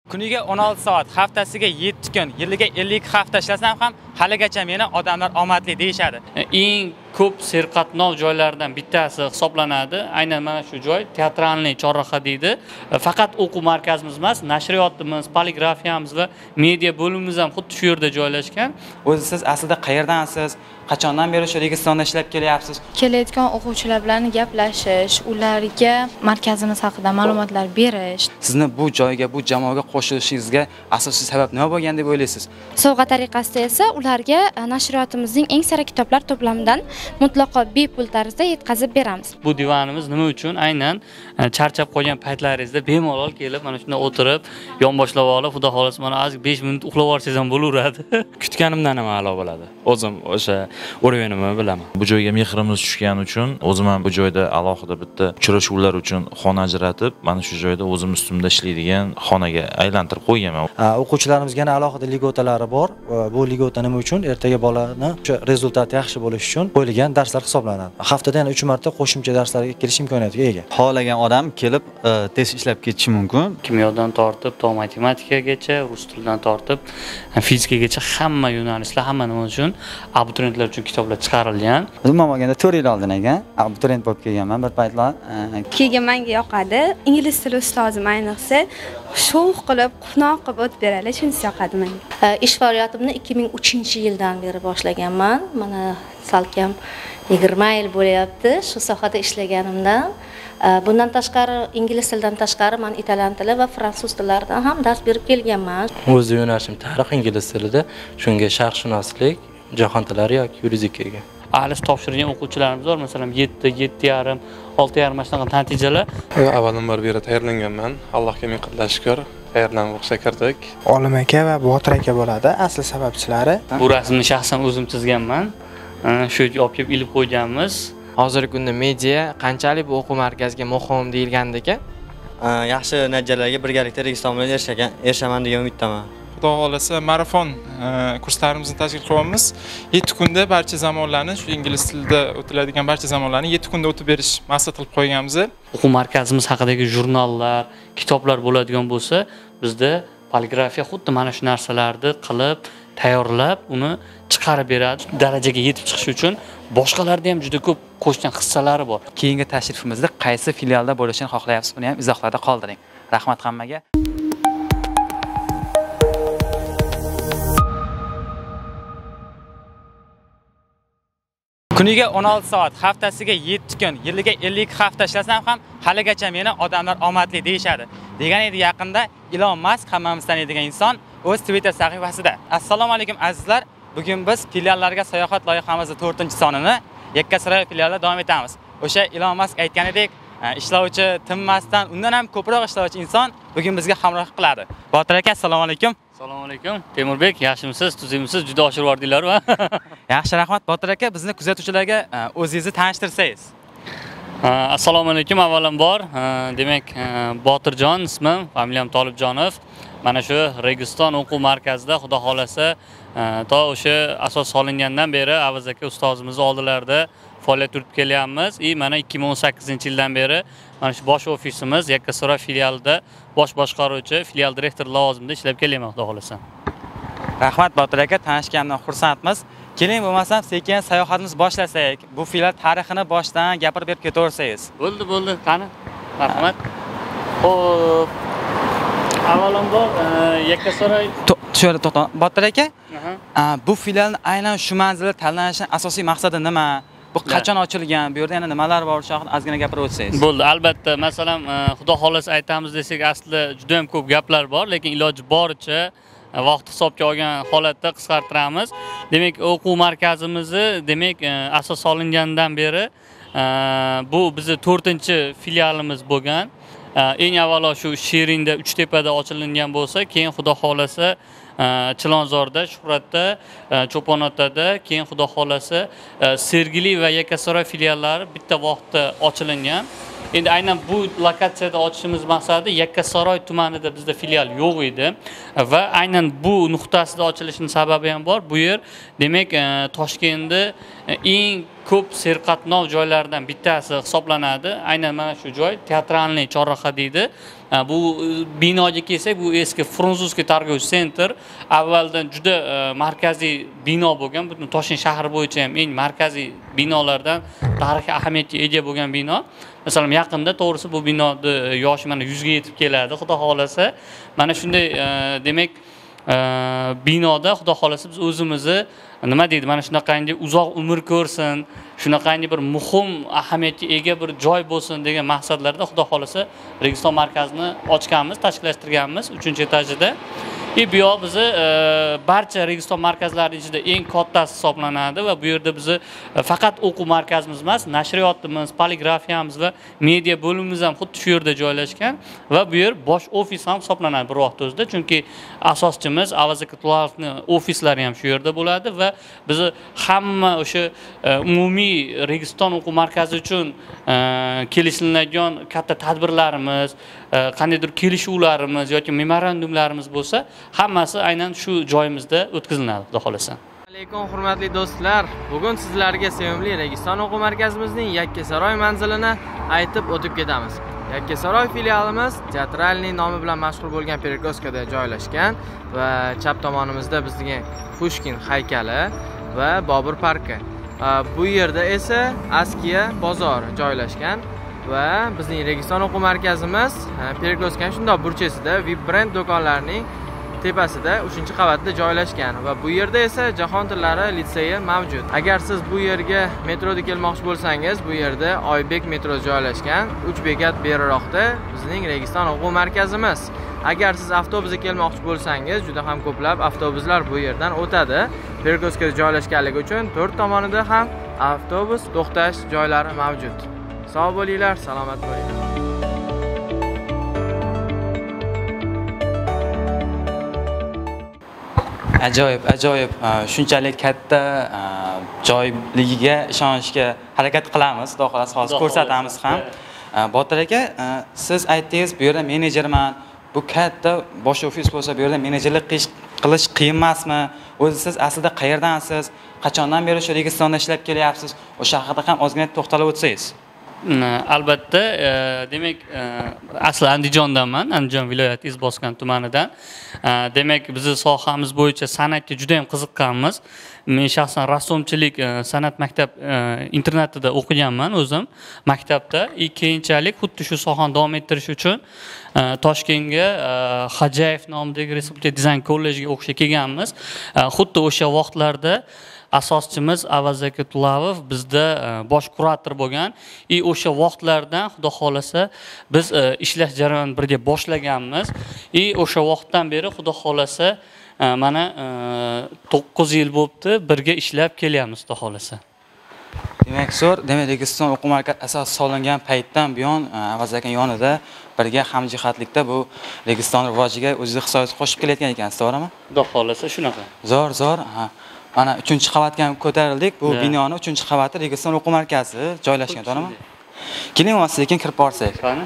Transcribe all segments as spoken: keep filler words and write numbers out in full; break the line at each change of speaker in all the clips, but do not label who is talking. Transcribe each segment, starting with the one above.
Kuniga o'n olti soat, haftasiga yetti kun, yiliga ellik hafta ishlasam ham haligacha meni odamlar omadli deyishadi.
Eng ko'p serqatnov joylardan bittasi hisoblanadi. Aynan mana shu joy teatralniy chorraha deydi. Faqat o'quv markazimiz emas, nashriyotimiz, poligrafiyamiz va media bo'limimiz ham xuddi shu yerda joylashgan.
O'zi siz aslida qayerdansiz? Qachondan beri shu Registonda ishlab kelyapsiz?
Kelayotgan o'quvchilar bilan gaplashish, ularga markazimiz haqida ma'lumotlar berish.
Sizni bu joyga, bu jamoaga qo'shilishingizga asosiy sabab nima bo'lgan deb o'ylaysiz?
Sovg'a tariqasida esa ularga nashriyotimizning eng sara kitoblar to'plamidan mutlaqo bepul tarzda yetkazib beramiz.
Bu divanimiz nima uchun? Aynan charchab qolgan paytlaringizda bemalol kelib, mana shunda o'tirib, yonboshlab olib, xudo xolasa mana ozgina besh minut uxlab olsangiz ham bo'laveradi.
Kutganimdan ham a'lo bo'ladi. O'zim o'sha o'rganimni bilaman. Bu joyga mehrimiz tushgani uchun o'zim ham bu joyda alohida bitta uchrashuvlar uchun xona ajratib, mana shu joyda o'zim ustimda ishlaydigan xonaga aylantirib qo'yganman.
O'quvchilarimizga alohida ligotalari bor. Bu ligota nima uchun? Ertaga bolani o'sha rezultati yaxshi bo'lishi uchun qo'yilgan darslar hisoblanadi. Haftada yana uch marta qo'shimcha darslarga kirish imkoniyatiga ega.
Xohlagan odam kelib test ishlab ketishi mumkin.
Kimyodan tortib, to matematikagacha, rus tilidan tortib, fizikagacha hamma yo'nalishlar, hamma nima uchun abituriyentlar uchun kitoblar chiqarilgan.
Umuman olganda to'rt yil oldin ekan, abituriyent bo'lib kelganman bir paytlar.
Keyin menga yoqadi. Ingliz tili ustozim ayniqsa sho'x qilib, quvnoq qilib o'tib beradi, shunisi yoqadi menga.
Ish faoliyatimni ikki ming uchinchi yildan beri boshlaganman. Mana salkam yigirma yil bo'lyapti shu sohada ishlaganimdan. Bundan tashqari ingliz tilidan tashqari men italyan tili va fransuz tillaridan ham dars berib kelganman.
O'z yo'nalishim tarix ingliz tilida, shunga sharqshunoslik, jahon tillari yoki yurizikaga.
ALIS topshirgan o'quvchilarimiz bor, masalan yetti, yetti yarim, olti yarim shunaqa natijalar.
Avvalambor bu yerda tayyorlanganman. Allohga ming qatla shukr. Tayyorlanib o'qishga kirdik.
Olim aka va Botir aka bo'ladi asl sababchilari.
Bu rasmni shaxsan o'zim chizganman. Shu yerga olib kelib ilib qo'yganmiz.
Hozirgi kunda media qanchalik bu o'quv markaziga muhim deyilgandiki,
yaxshi natijalarga birgalikda Registon bilan erishagan, erishaman degan umiddaman.
Xudo xolasa marafon kurslarimizni tashkil qilyapmiz. yetti kunda barcha zamonlarni, shu ingliz tilida o'tiladigan barcha zamonlarni yetti kunda o'tib berish maqsad qilib qo'yganmiz.
O'quv markazimiz haqidagi jurnallar, kitoblar bo'ladigan bo'lsa, bizda poligrafiya xuddi mana shu narsalarni qilib, tayyorlab, uni chiqarib beradi. Darajaga yetib chiqish uchun boshqalarda ham juda ko'p qo'shgan hissalari bor.
Keyingi tashrifimizda qaysi filialda bo'lishini xohlayapsiz, buni ham izohlarda qoldiring. Rahmat hammaga. Kuniga o'n olti soat, haftasiga yetti kun, yiliga ellik hafta ishlasam ham haligacha meni odamlar omadli deyishadi. Degan edi yaqinda Elon Musk, hammamiz taniydigan inson, o'z Twitter sahifasida. Assalomu alaykum azizlar. Bugun biz filiallarga sayohat loyihamizning to'rtinchi sonini Yakkasaroy filialida davom etamiz. O'sha Elon Musk aytganidek, ishlovchi tinmasdan undan ham ko'proq ishlovchi inson bugun bizga hamrohlik qiladi. Botir aka, assalomu alaykum.
Assalomu alaykum. Temurbek, yaxshimisiz, tuzimsiz? Juda oshirib yordinglar-ku.
Yaxshi, rahmat. Botir aka, bizni kuzatuvchilarga o'zingizni tanishtirsangiz.
Assalomu alaykum avvalambor. Demak, Botirjon ismim, familiyam Tolibjonov. Mana shu Registon o'quv markazida xudo xolasa to o'sha asos solingandan beri Avaz aka ustozimiz oldilarida faoliyat yuritib kelyapmiz. I mana ikki ming o'n sakkizinchi yildan beri mana shu bosh ofisimiz Yakkasaroy filialida bosh boshqaruvchi, filial direktori lavozimida ishlab kelyapman xudo xolasa.
Rahmat Botir aka, tanishganimdan xursandmiz. Keling bo'lmasam sekin sayohatimiz boshlasak, bu filial tarixini boshdan gapirib berib ketaversangiz.
Bo'ldi, bo'ldi. Qani? Rahmat. Xo'p. Avvalambor Yakkasaroy
Sho'ra to'xta. Botir aka, bu filialning aynan shu manzilda tanlanishining asosiy maqsadi nima? Bu qachon ochilgan? Bu yerda yana nimalar bor? Shu haqida ozgina gapirib o'tsangiz.
Bo'ldi, albatta. Masalan, xudo xolasa aytamiz desak, aslida juda ham ko'p gaplar bor, lekin iloji boricha vaqt hisobga olgan holatda qisqartiramiz. Demak, o'quv markazimizni, demak, asos solingandan beri bu bizning to'rtinchi filialimiz bo'lgan. Eng avvalo shu Sherinda, Uchtepada ochilingan bo'lsa, keyin xudo xolasa Chilonzorda, Shuhratda, Cho'ponotada, keyin xudo xolasa Sergeli va Yakkasaroy filiallari bitta vaqtda ochilingan. Endi aynan bu lokatsiyada ochishimiz maqsadi Yakkasaroy tumanida bizda filial yo'q edi va aynan bu nuqtasida ochilishining sababi ham bor. Bu yer demak Toshkentda eng ko'p serqatnov joylardan bittasi hisoblanadi. Aynan mana shu joy teatralniy chorraha deydi. Bu binoga kelsak, bu eski Frunzovskiy targovchi sentr. Avvaldan juda markaziy bino bo'lgan, butun Toshkent shahri bo'yicha ham eng markaziy binolardan, tarixiy ahamiyatga ega bo'lgan bino. Masalan, yaqinda to'g'risi bu binoni yoshi mana yuzga yetib keladi, xudo xolasa. Mana shunday demak binoda xudo xolasa biz o'zimizni nima deydi, mana shunaqangi uzoq umr ko'rsin, shunaqangi bir muhim ahamiyatga ega bir joy bo'lsin degan maqsadlarda xudo xolasa Registon markazini ochganmiz, tashkillashtirganmiz uchinchi etajida. E bu yoq bizni barcha Registon markazlari ichida eng kattasi hisoblanadi va bu yerda bizni faqat o'quv markazimiz emas, nashriyotimiz, poligrafiyamiz va media bo'limimiz ham xuddi shu yerda joylashgan va bu yer bosh ofis ham hisoblanadi bir vaqt o'zida, chunki asoschimiz Avaz Akatulovning ofislari ham shu yerda bo'ladi va bizni hamma o'sha umumiy Registon o'quv markazi uchun kelishiladigan katta tadbirlarimiz, qandaydir kelishuvlarimiz yoki memorandumlarimiz bo'lsa, hammasi aynan shu joyimizda o'tkaziladi, xudo xolasa.
Alaykum hurmatli do'stlar. Bugun sizlarga sevimli Registon o'quv markazimizning Yakkasaroy manzilini aytib o'tib ketamiz. Yakkasaroy filialimiz teatralniy nomi bilan mashhur bo'lgan Perkoskada joylashgan va chap tomonimizda bizga Pushkin haykali va Bobur parki. Bu yerda esa Askiya bozor joylashgan va bizning Registon o'quv markazimiz Perkoskani shundoq burchasida V I P brend do'konlarining tepasida uchinchi qavatda joylashgan va bu yerda esa Jahon tillari litseyi mavjud. Agar siz bu yerga metroda kelmoqchi bo'lsangiz, bu yerda Oybek metrosi joylashgan, uch bekat beriroqda bizning Registon o'quv markazimiz. Agar siz avtobusga kelmoqchi bo'lsangiz, juda ham ko'plab avtobuslar bu yerdan o'tadi. Perkoskada joylashganligi uchun to'rt tomonida ham avtobus to'xtash joylari mavjud. Sog' bo'linglar, salomat bo'linglar.
Ajoyib, ajoyib. Shunchalik katta joyligiga ishonishga harakat qilamiz. Xudo xolasa hozir ko'rsatamiz ham. Botir aka, siz aytdingiz, bu yerda menejerman. Bu katta bosh ofis bo'lsa, bu yerda menejerlik qilish qiyin emasmi? O'zi siz aslida qayerdansiz? Qachondan beri shu Registonda ishlab kelyapsiz? O'sha haqida ham ozgina to'xtalib o'tsangiz.
Albatta, demak, asli Andijondanman, Andijon viloyati Izboskan tumanidan. Demak, bizning sohamiz bo'yicha san'atga juda ham qiziqqanmiz. Men shaxsan rassomchilik san'at maktab internatida o'qiganman o'zim maktabda. Keyinchalik xuddi shu sohani davom ettirish uchun Toshkentga Xo'jayev nomidagi Respublika dizayn kollejiga o'qishga kelganmiz. Xuddi o'sha vaqtlarda asoschimiz Avaz Akatulov bizda bosh kurator bo'lgan. И o'sha vaqtlardan xudo xolasa biz ishlash jarayonini birga boshlaganmiz. И o'sha vaqtdan beri xudo xolasa mana to'qqiz yil bo'libdi birga ishlab kelyapmiz, xudo xolasa.
Demak, zo'r, demak, Registon o'quv markazi asos solingan paytdan buyon Avaz aka yonida birga hamjihatlikda bu Registon rivojiga o'zingiz hissasini qo'shib kelayotgan ekansiz, to'g'rimi?
Xudo xolasa shunaqa.
Zo'r, zo'r. Mana uchinchi qavatga ham ko'tarildik. Bu binoni uchinchi qavati Registon o'quv markazi joylashgan, to'g'rimi? Keling, sekin kirib borsak.
Qani?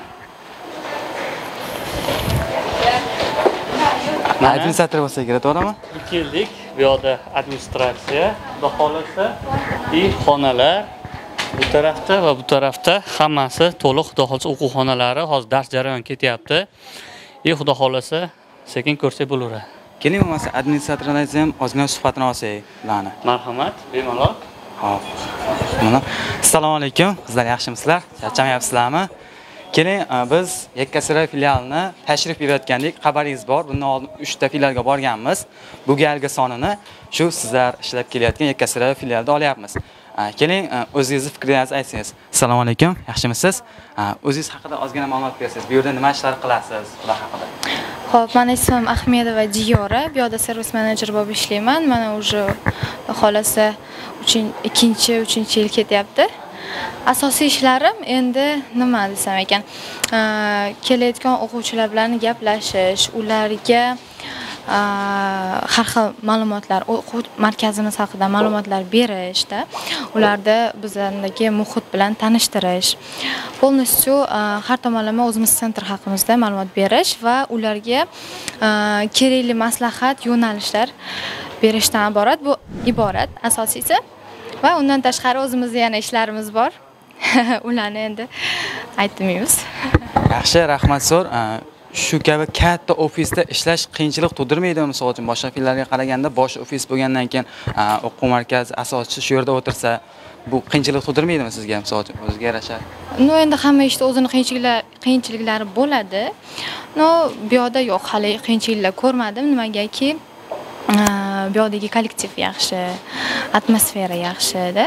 Administrator bo'lsa kerak, to'g'rimi?
Keldik. Bu yoqda administratsiya, xudo xolasa, и xonalar bu tarafda va bu tarafda hammasi to'liq, xudo xolasa o'quv xonalari, hozir dars jarayoni ketyapti. И xudo xolasa sekin ko'rsak bo'laveradi.
Keling, bo'lmasa administratorlarimiz ham ozgina suhbatini olsak, ularni.
Marhamat, bemalol.
Xo'p. Mana assalomu alaykum. Qizlar, yaxshimisizlar? Charchamayapsizlarmi? Keling, biz Yakkasaroy filialini tashrif buyurayotgandik. Xabaringiz bor. Bundan oldin uch ta filialga borganmiz. Bu galgi sonini shu sizlar ishlab kelayotgan Yakkasaroy filialida olyapmiz. Keling, o'zingizni fikringizni aytsangiz. Assalomu alaykum. Yaxshimisiz? O'zingiz haqida ozgina ma'lumot bersangiz. Bu yerda nima ishlar qilasiz? Ular haqida.
Xo'p, meni ismim Ahmedova Diyora. Bu yerda servis menejer bo'lib ishlayman. Mana уже xolasa ikkinchi, uchinchi yil ketyapti. Asosiy ishlarim endi nima desam ekan, kelayotgan o'quvchilar bilan gaplashish, ularga har xil ma'lumotlar, o'quv markazimiz haqida ma'lumotlar berishda, ularda bizdagi muhit bilan tanishtirish, полностью har tomonlama o'zimiz sentr haqimizda ma'lumot berish va ularga kerakli maslahat, yo'nalishlar berishdan iborat. Bu iborat asosiysi Va undan tashqari o'zimizda yana ishlarimiz bor. Ularni endi aytmaymiz.
Yaxshi, rahmat so'r. Shu kabi katta ofisda ishlash qiyinchilik tug'dirmaydimi? Misol uchun boshqa fillarga qaraganda bosh ofis bo'lgandan keyin o'quv markazi asoschisi shu yerda o'tirsa, bu qiyinchilik tug'dirmaydimi sizga? Misol uchun o'ziga yarasha.
No, endi hamma ishda o'zini qiyinchiliklari qiyinchiliklari bo'ladi. No, bu yerda yo'q, hali qiyinchiliklar ko'rmadim. Nimagaki, bu yerdagi kollektiv yaxshi, atmosfera yaxshi-da.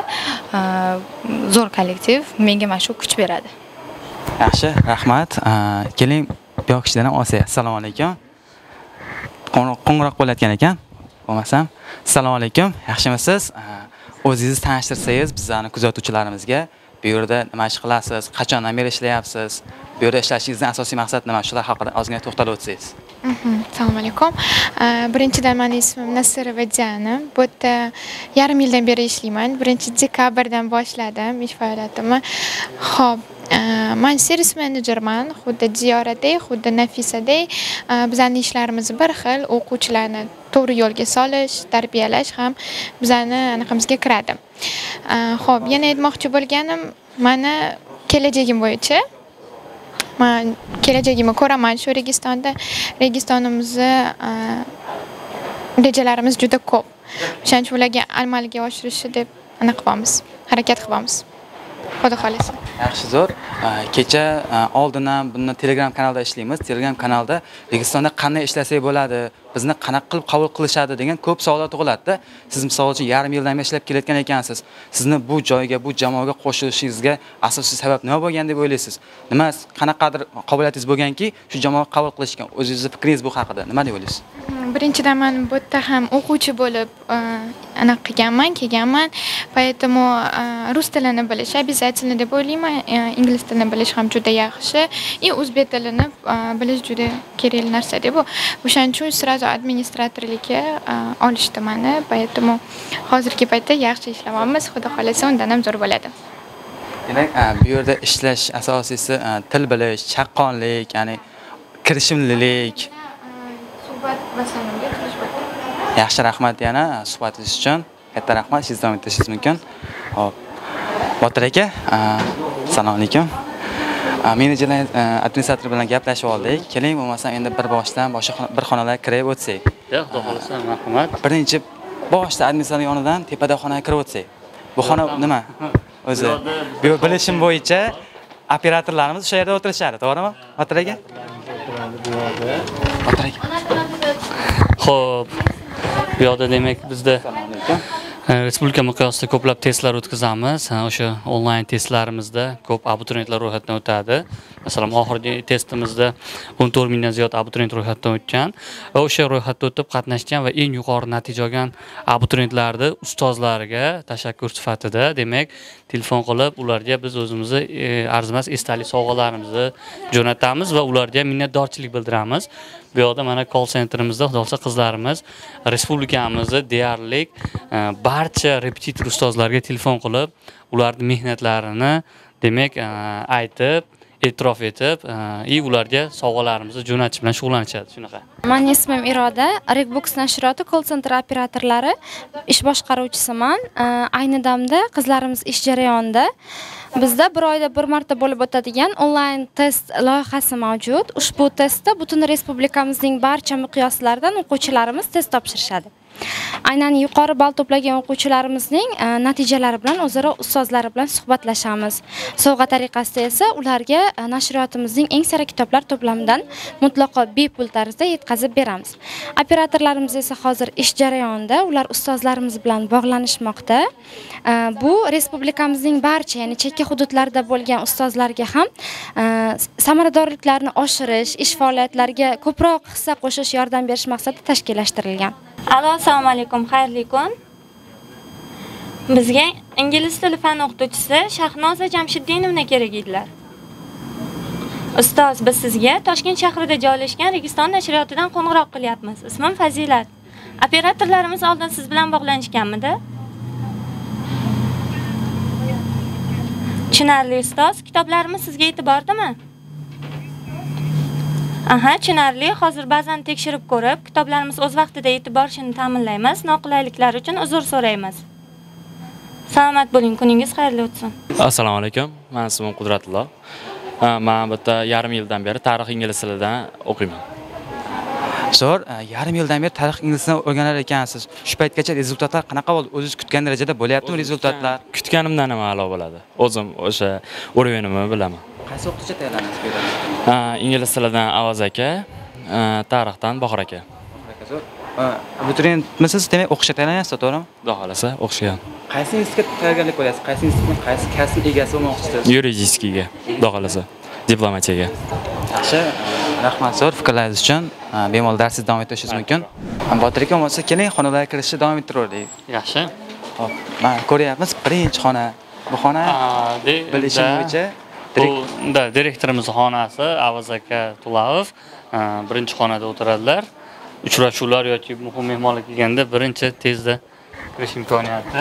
Zo'r kollektiv menga mana shu kuch beradi.
Yaxshi, rahmat. Keling, bu yoqishdan ham olsak. Assalomu alaykum. Qo'ng'iroq bo'layotgan ekan. Bo'lmasam, assalomu alaykum. Yaxshimisiz? O'zingizni tanishtirsangiz bizlarning kuzatuvchilarimizga, bu yerda nima ish qilasiz, qachondan beri ishlayapsiz, bu yerda ishlashingizning asosiy maqsadi nima? Shular haqida ozgina to'xtalib o'tsangiz.
Assalomu alaykum. Birinchidan mening ismim Nasirova Jana. Bu yerda yarim yildan beri ishlayman. birinchi dekabrdan boshladim ish faoliyatimni. Xo'p, men servis menejerman, xuddi Ziyoradek, xuddi Nafisadek. Bizning ishlarimiz bir xil, o'quvchilarni to'g'ri yo'lga solish, tarbiyalash ham bizning anaqamizga kiradi. Xo'p, yana aytmoqchi bo'lganim, mana kelajagim bo'yicha men kelajagimni ko'raman shu Registonda. Registonimizni rejalarimiz juda ko'p. O'shaning uchun ularga amalga oshirishi deb aniq qilamiz, harakat qilamiz. Xudo xolasa.
Yaxshi, zo'r. Kecha oldin ham buni Telegram kanalda ishlaymiz. Telegram kanalda Registonda qanday ishlasak bo'ladi, bizni qanaqa qilib qabul qilishadi degan ko'p savollar tug'iladi. Siz misol uchun yarim yildan beri ishlab kelayotgan ekansiz. Sizni bu joyga, bu jamoaga qo'shilishingizga asosiy sabab nima bo'lgan deb o'ylaysiz? Nima qanaqadir qobiliyatingiz bo'lganki, shu jamoaga qabul qilishgan? O'zingizning fikringiz bu haqida nima deb o'ylaysiz?
Birinchidan men bu yerda ham o'quvchi bo'lib aniq qilganman, kelganman. Поэтому rus tilini bilish обязательно deb o'ylayman. Ingliz tilini bilish ham juda yaxshi. И o'zbek tilini bilish juda kerakli narsa deb. O'shaning uchun sразу administratorlikka olishdi meni. Поэтому hozirgi paytda yaxshi ishlayapmiz. Xudo xolasa undan ham zo'r bo'ladi.
Demak, bu yerda ishlash asosiysi til bilish, chaqqonlik, ya'ni kirishimlilik. Yaxshi, rahmat yana suhbatingiz uchun. Katta rahmat. Siz davom etishingiz mumkin. Xo'p. Botir aka, assalomu alaykum. Menejerlar, administrator bilan gaplashib oldik. Keling, bo'lmasa endi bir boshdan boshqa bir xonalarga kirib o'tsak.
Yo'q, xudo xolasa, rahmat.
Birinchi boshda administrator yonidan tepada xonaga kirib o'tsak. Bu xona nima? O'zi bu bilishim bo'yicha operatorlarimiz o'sha yerda o'tirishadi, to'g'rimi? Botir aka? Botir aka.
Xo'p, bu yoqda demak bizda respublika miqyosida ko'plab testlar o'tkazamiz. O'sha onlayn testlarimizda ko'p abituriyentlar ro'yxatdan o'tadi. Masalan, oxirgi testimizda o'n to'rt mingdan ziyod abituriyent ro'yxatdan o'tgan va o'sha ro'yxatda o'tib qatnashgan va eng yuqori natija olgan abituriyentlarni ustozlariga tashakkur sifatida, demak, telefon qilib ularga biz o'zimizni arzimas esdalik sovg'alarimizni jo'natamiz va ularga minnatdorchilik bildiramiz. Bu yoqda mana call centrimizda xudo xolasa qizlarimiz respublikamizda deyarli barcha repetitor ustozlarga telefon qilib, ularning mehnatlarini demak aytib, e'tirof etib, и ularga sovg'alarimizni jo'natish bilan shug'ullanishadi. Shunaqa.
Mening ismim Iroda, Regbox nashriyoti call center operatorlari ish boshqaruvchisiman. Ayni damda qizlarimiz ish jarayonida. Bizda bir oyda bir marta bo'lib o'tadigan onlayn test loyihasi mavjud. Ushbu testda butun respublikamizning barcha miqyoslaridan o'quvchilarimiz test topshirishadi. Aynan yuqori ball to'plagan o'quvchilarimizning natijalari bilan o'zaro ustozlari bilan suhbatlashamiz. Sovg'a tariqasida esa ularga nashriyotimizning eng sara kitoblar to'plamidan mutlaqo bepul tarzda yetkazib beramiz. Operatorlarimiz esa hozir ish jarayonida, ular ustozlarimiz bilan bog'lanishmoqda. Bu respublikamizning barcha, ya'ni chekka hududlarda bo'lgan ustozlarga ham samaradorliklarni oshirish, ish faoliyatlariga ko'proq hissa qo'shish, yordam berish maqsadida tashkillashtirilgan.
Alo, assalomu alaykum, xayrli kun. Bizga ingliz tili fan o'qituvchisi Shahnoza Jamshiddinovna kerak edilar. Ustoz, biz sizga Toshkent shahrida joylashgan Registon nashriyotidan qo'ng'iroq qilyapmiz. Ismim Fazilat. Operatorlarimiz oldin siz bilan bog'lanishganmidi? Tushunarli ustoz, kitoblarimiz sizga yetib bordimi? Aha, tushunarli. Hozir ba'zan tekshirib ko'rib, kitoblarimiz o'z vaqtida yetib borishini ta'minlaymiz. Noqulayliklar uchun uzr so'raymiz. Salomat bo'ling, kuningiz xayrli o'tsin.
Assalomu alaykum. Men ismim Qudratullo. Men bitta yarim yildan beri tarix ingliz tilidan o'qiyman.
Zo'r, yarim yildan beri tarix ingliz tilini o'rganar ekansiz. Shu paytgacha rezultatlar qanaqa bo'ldi? O'zingiz kutgan darajada bo'lyaptimi rezultatlar?
Kutganimdan ham a'lo bo'ladi. O'zim o'sha o'rganimni bilaman.
Qaysi o'qituvchi tayyorlanasiz bu yerda?
Ingliz tilidan Avaz aka, tarixdan Bahor aka.
Zo'r. Abituriyentmisiz, demak o'qishga tayyorlanyapsiz, to'g'rimi?
Xudo xolasa o'qishgan.
Qaysi institutga tayyorgarlik ko'ryapsiz? Qaysi institutning qaysi kasb egasi bo'lmoqchisiz?
Yuridическийga, xudo xolasa. Diplomatiyaga.
Yaxshi, rahmat zo'r fikrlaringiz uchun. Bemalol darsingizni davom ettirishingiz mumkin. Botir aka bo'lmasa, keling xonalarga kirishni davom ettiraylik.
Yaxshi.
Xo'p, mana ko'ryapmiz, birinchi xona. Bu xona bilishim bo'yicha
Bunda direktorimiz xonasi Avaz aka Tulavov birinchi xonada o'tiradilar. Uchrashuvlar yoki muhim mehmonlar kelganda birinchi tezda kirish imkoniyati.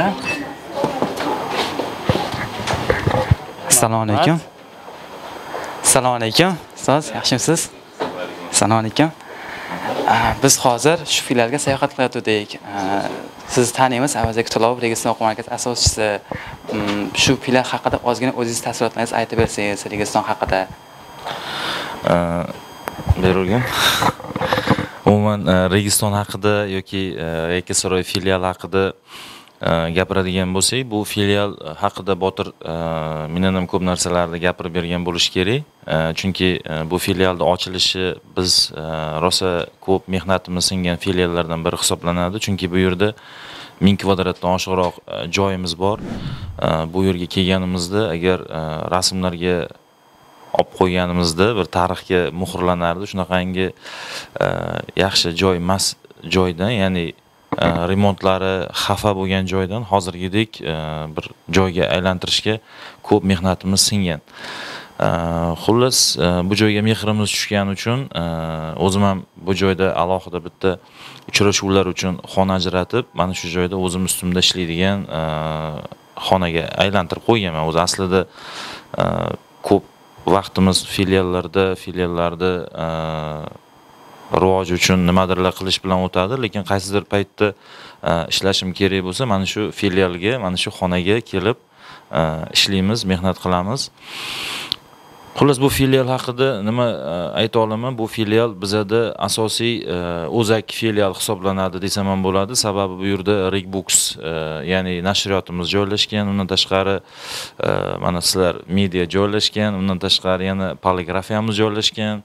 Assalomu alaykum. Assalomu alaykum. Ustoz, yaxshimisiz? Assalomu alaykum. Biz hozir shu filialga sayohat qilayotgandik. Siz taniymiz, Avaz aka Tulavov Registon o'quv markazi asoschisi. Shu filial haqida ozgina o'zingiz taassurotlaringizni aytib bersangiz, Registon haqida.
Berilgan. Umuman Registon haqida yoki Yakkasaroy filiali haqida gapiradigan bo'lsak, bu filial haqida Botir mendan ham ko'p narsalarni gapirib bergan bo'lish kerak. Chunki bu filialning ochilishi biz rosa ko'p mehnatimiz singan filiallardan biri hisoblanadi. Chunki bu yerda ming kvadratdan oshiqroq joyimiz bor. Bu yerga kelganimizda agar rasmlarga olib qo'yganimizda bir tarixga muhrlanardi. Shunaqangi yaxshi joy emas joydan, ya'ni remontlari xafa bo'lgan joydan hozirgidek bir joyga aylantirishga ko'p mehnatimiz singan. Xullas, bu joyga mehrimiz tushgani uchun o'zim ham bu joyda alohida bitta uchrashuvlar uchun xona ajratib, mana shu joyda o'zim ustimda ishlaydigan xonaga aylantirib qo'yganman. O'zi aslida ko'p vaqtimiz filiallarda, filiallarda rivoj uchun nimadirlar qilish bilan o'tadi, lekin qaysidir paytda ishlashim kerak bo'lsa, mana shu filialga, mana shu xonaga kelib ishlaymiz, mehnat qilamiz. Xullas, bu filial haqida nima ayta olaman? Bu filial bizada asosiy o'zak filial hisoblanadi desam ham bo'ladi. Sababi bu yerda Regbooks, ya'ni nashriyotimiz joylashgan, undan tashqari mana sizlar media joylashgan, undan tashqari yana poligrafiyamiz joylashgan.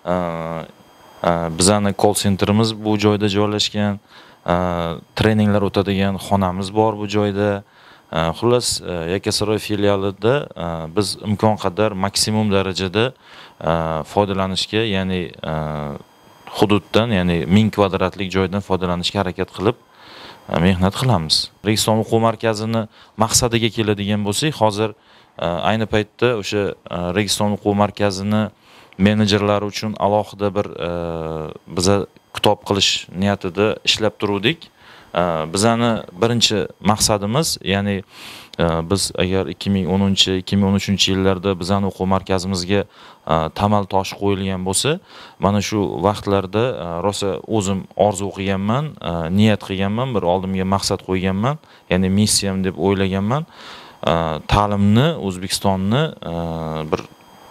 Bizning call centerimiz bu joyda joylashgan. Treninglar o'tadigan xonamiz bor bu joyda. Xullas, Yakkasaroy filialida biz imkon qadar maksimum darajada foydalanishga, ya'ni hududdan, ya'ni ming kvadratlik joydan foydalanishga harakat qilib mehnat qilamiz. Registon o'quv markazini maqsadiga keladigan bo'lsak, hozir ayni paytda o'sha Registon o'quv markazini menejerlari uchun alohida bir biza kitob qilish niyatida ishlab turuvdik. Bizani birinchi maqsadimiz, ya'ni biz agar ikki ming o'ninchi ikki ming o'n uchinchi yillarda bizani o'quv markazimizga tamal toshi qo'yilgan bo'lsa, mana shu vaqtlarda rosa o'zim orzu qilganman, niyat qilganman, bir oldimga maqsad qo'yganman, ya'ni missiyam deb o'ylaganman. Ta'limni, O'zbekistonni bir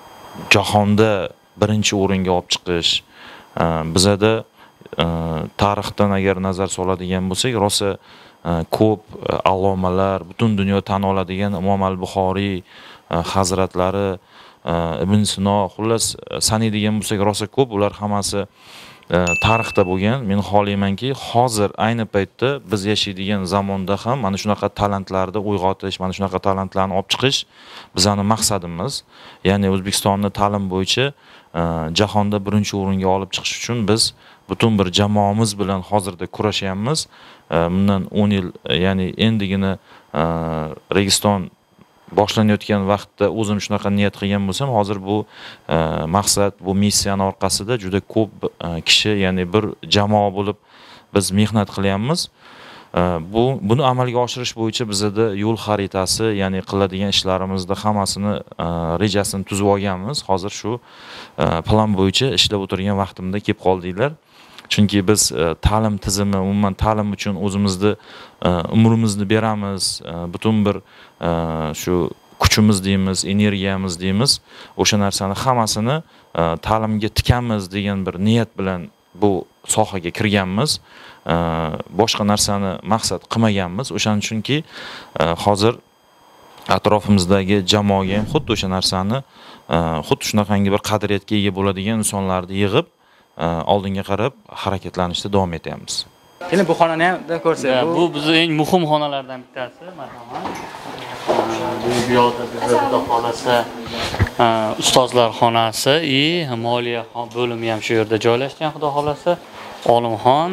jahonda birinchi o'ringa olib chiqish. Bizada tarixdan agar nazar soladigan bo'lsak, rosa ko'p allomalar, butun dunyo tan oladigan Imom al-Buxoriy hazratlari, Ibn Sino, xullas sanaydigan bo'lsak rosa ko'p, ular hammasi tarixda bo'lgan. Men xohlaymanki, hozir ayni paytda biz yashaydigan zamonda ham mana shunaqa talantlarni uyg'otish, mana shunaqa talantlarni olib chiqish bizning maqsadimiz. Ya'ni O'zbekistonni ta'lim bo'yicha jahonda birinchi o'ringa olib chiqish uchun biz butun bir jamoamiz bilan hozirda kurashyapmiz. Bundan o'n yil, ya'ni endigina Registon boshlanayotgan vaqtda o'zim shunaqa niyat qilgan bo'lsam, hozir bu maqsad, bu missiyani orqasida juda ko'p kishi, ya'ni bir jamoa bo'lib biz mehnat qilyapmiz. Bu buni amalga oshirish bo'yicha bizda yo'l xaritasi, ya'ni qiladigan ishlarimizni hammasini rejasini tuzib olganmiz. Hozir shu plan bo'yicha ishlab o'tirgan vaqtimda kelib qoldinglar. chunki biz ta'lim tizimi umuman ta'lim uchun o'zimizni umrimizni beramiz, butun bir shu kuchimiz deymiz, energiyamiz deymiz, o'sha narsani hammasini ta'limga tikamiz degan bir niyat bilan bu sohaga kirganmiz. Boshqa narsani maqsad qilmaganmiz. O'shaning uchunki hozir atrofimizdagi jamoaga ham xuddi o'sha narsani, xuddi shunaqangi bir qadriyatga ega bo'ladigan insonlarni yig'ib, oldinga qarab harakatlanishda davom etamiz.
Keling bu xonani ham ko'rsak.
Bu bizning eng muhim xonalardan bittasi, marhamat. Bu yo'lda bizda xudo xolasa ustozlar xonasi va moliya bo'limi ham shu yerda joylashgan, xudo xolasa. Olimxon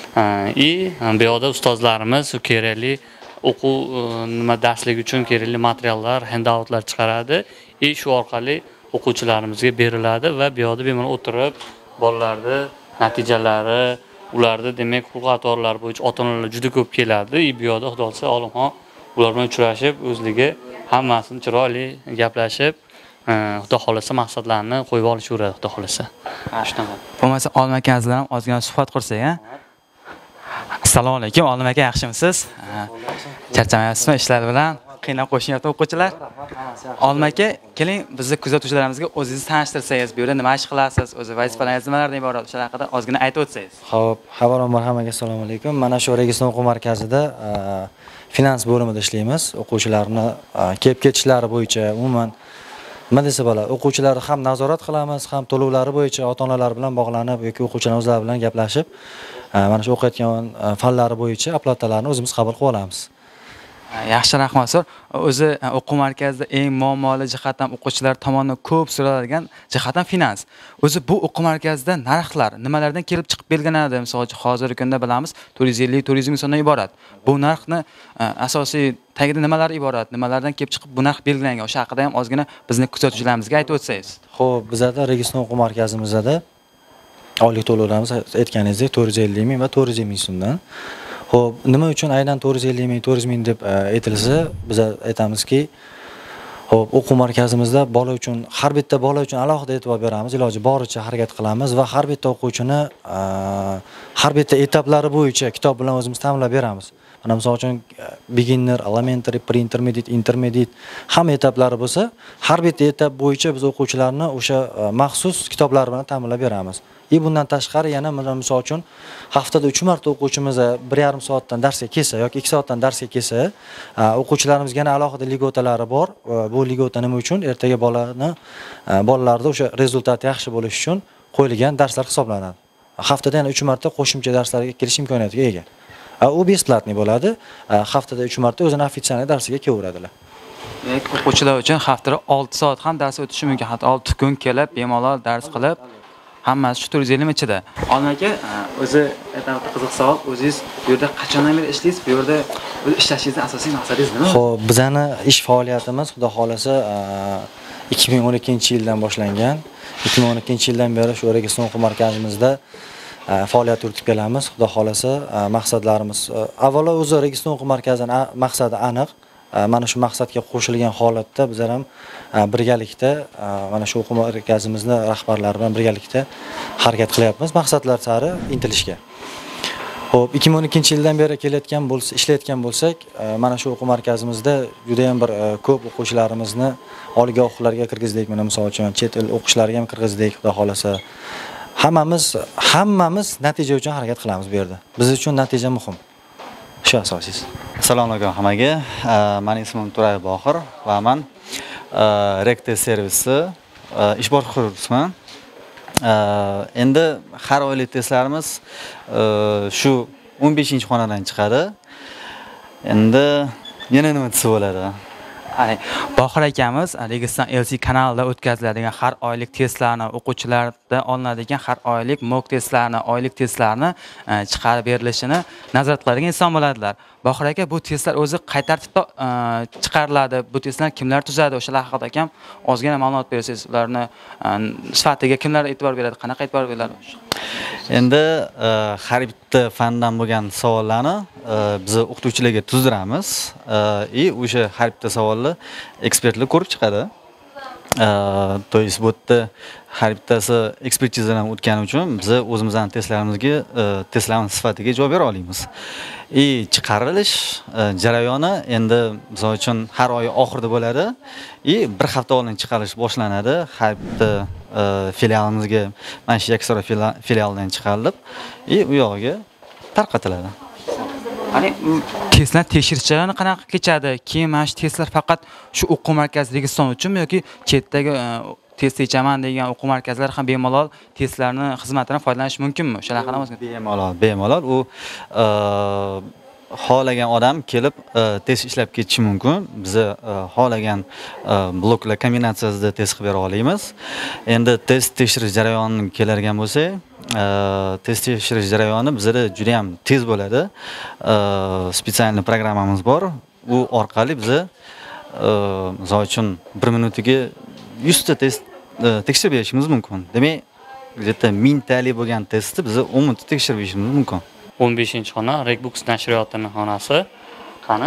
va bu yerda ustozlarimiz kerakli o'quv nima darslik uchun kerakli materiallar, handoutlar chiqaradi. Va shu orqali o'quvchilarimizga beriladi va bu yerda bemalol o'tirib, bolalarni natijalari, ularda demak xulq-atvorlar bo'yicha ota-onalar juda ko'p keladi. Bu yerda xudo xolasa Olimxon ular bilan uchrashib, o'zligi hammasini chiroyli gaplashib, xudo xolasa maqsadlarni qo'yib olishaveradi, xudo xolasa. Shunaqa.
Bo'lmasa Olim akamiz bilan ozgina suhbat qursak, ha? Assalomu alaykum, Olim aka, yaxshimisiz? Charchamayapsizmi ishlar bilan? Qiynab qo'shinyapti o'quvchilar. Olim aka, keling bizni kuzatuvchilarimizga o'zingizni tanishtirsangiz, bu yerda nima ish qilasiz, o'zi vazifalaringiz nimalardan iborat, o'shalar haqida ozgina aytib o'tsangiz.
Xo'p, avvalambor hammaga assalomu alaykum. Mana shu Registon o'quv markazida finans bo'limida ishlaymiz. O'quvchilarni kelib ketishlari bo'yicha umuman nima desa bo'ladi, o'quvchilarni ham nazorat qilamiz, ham to'lovlari bo'yicha ota-onalar bilan bog'lanib yoki o'quvchilar o'zlari bilan gaplashib, mana shu o'qiyotgan fanlari bo'yicha aplatalarni o'zimiz qabul qilib olamiz.
Yaxshi, rahmat sir. O'zi o'quv markazida eng muammoli jihatdan o'quvchilar tomonidan ko'p so'raladigan jihatdan finans. O'zi bu o'quv markazida narxlar nimalardan kelib chiqib belgilanadi? Misol uchun hozirgi kunda bilamiz, to'rt yuz ellik to'rt yuz ming so'mdan iborat. Bu narxni asosiy tagida nimalar iborat? Nimalardan kelib chiqib bu narx belgilangan? O'sha haqida ham ozgina bizni kuzatuvchilarimizga aytib o'tsangiz.
Xo'p, bizda Registon o'quv markazimizda oylik to'lovlarimiz aytganingizdek to'rt yuz ellik ming va to'rt yuz ming so'mdan. Xo'p, nima uchun aynan to'rt yuz ellik ming, to'rt yuz ming deb aytilsa, biz aytamizki, xo'p, o'quv markazimizda bola uchun, har bitta bola uchun alohida e'tibor beramiz, iloji boricha harakat qilamiz va har bitta o'quvchini har bitta etaplari bo'yicha kitob bilan o'zimiz ta'minlab beramiz. Mana misol uchun beginner, elementary, pre-intermediate, intermediate hamma etaplari bo'lsa, har bitta etap bo'yicha biz o'quvchilarni o'sha maxsus kitoblar bilan ta'minlab beramiz. И bundan tashqari yana misol uchun haftada uch marta o'quvchimiz bir yarim soatdan darsga kelsa yoki ikki soatdan darsga kelsa, o'quvchilarimizga yana alohida ligotalari bor. Bu ligota nima uchun? Ertaga bolani bolalarda o'sha rezultat yaxshi bo'lishi uchun qo'yilgan darslar hisoblanadi. Haftada yana uch marta qo'shimcha darslarga kirish imkoniyatiga ega. U besplatniy bo'ladi. Haftada uch marta o'zini ofitsional darsiga kelaveradilar.
O'quvchilar uchun haftada olti soat ham dars o'tishi mumkin. Hatto olti kun kelib, bemalol dars qilib, hammasi shu to'rt yuz ellik ichida. Olim aka, o'zi aytmoqchi qiziq savol, o'zingiz bu yerda qachondan beri ishlaysiz? Bu yerda ishlashingizni asosiy maqsadingiz nima?
Xo'p, bizani ish faoliyatimiz xudo xolasa ikki ming o'n ikkinchi yildan boshlangan. ikki ming o'n ikkinchi yildan beri shu Registon o'quv markazimizda faoliyat yuritib kelamiz. Xudo xolasa maqsadlarimiz avvalo o'zi Registon o'quv markazining maqsadi aniq. Mana shu maqsadga qo'shilgan holatda bizlar ham birgalikda mana shu o'quv markazimizni rahbarlari bilan birgalikda harakat qilyapmiz maqsadlar sari intilishga. Xo'p, ikki ming o'n ikkinchi yildan beri kelayotgan bo'lsa, ishlayotgan bo'lsak, mana shu o'quv markazimizda juda ham bir ko'p o'quvchilarimizni oliygohlarga kirgizdik. Mana misol uchun chet el o'qishlariga ham kirgizdik, xudo xolasa. Hammamiz hammamiz natija uchun harakat qilamiz bu yerda. Biz uchun natija muhim. Shu asosiysi.
Assalomu alaykum hammaga. Mening ismim Turay Bohir va men Rekte servisi ish boshqaruvchisiman. Endi har oylik testlarimiz shu o'n beshinchi xonadan chiqadi. Endi yana nima desa bo'ladi?
Hani Bohir akamiz Registon L C kanalida o'tkaziladigan har oylik testlarni, o'quvchilardan olinadigan har oylik mock testlarni, oylik testlarni chiqarib berilishini nazorat qiladigan inson bo'ladilar. Bohir aka, bu testlar o'zi qay tartibda chiqariladi? Bu testlar kimlar tuzadi? O'shalar haqida ham ozgina ma'lumot bersangiz, ularni sifatiga kimlar e'tibor beradi, qanaqa e'tibor beradi?
Endi har bitta fandan bo'lgan savollarni biz o'qituvchilarga tuzdiramiz. И o'sha har bitta savolni ekspertlar ko'rib chiqadi. to есть bu yerda har bittasi ekspertizadan o'tgani uchun biz o'zimizning testlarimizga testlarimiz sifatiga javob bera olamiz. И chiqarilish jarayoni endi misol uchun har oy oxirida bo'ladi. И bir hafta oldin chiqarish boshlanadi. Har bitta filialimizga mana shu Yakkasaroy filialidan chiqarilib, и u yoqqa tarqatiladi.
Hani testlar tekshirish jarayoni qanaqa kechadi? Keyin mana shu testlar faqat shu o'quv markazi Registon uchunmi yoki chetdagi test techaman degan o'quv markazlari ham bemalol testlarni xizmatidan foydalanish mumkinmi? O'shalar qanaqa o'zgardi?
Bemalol, bemalol u xohlagan odam kelib test ishlab ketishi mumkin. Biz xohlagan bloklar kombinatsiyasida test qilib bera olamiz. Endi test tekshirish jarayoniga keladigan bo'lsak, test tekshirish jarayoni bizda juda ham tez bo'ladi. Spesial programmamiz bor. U orqali biz misol uchun bir minutiga yuz ta test tekshirib berishimiz mumkin. Demak, где-то ming talik bo'lgan testni biz o'n minutda tekshirib berishimiz mumkin.
o'n beshinchi xona Regbooks nashriyotining xonasi. Qani?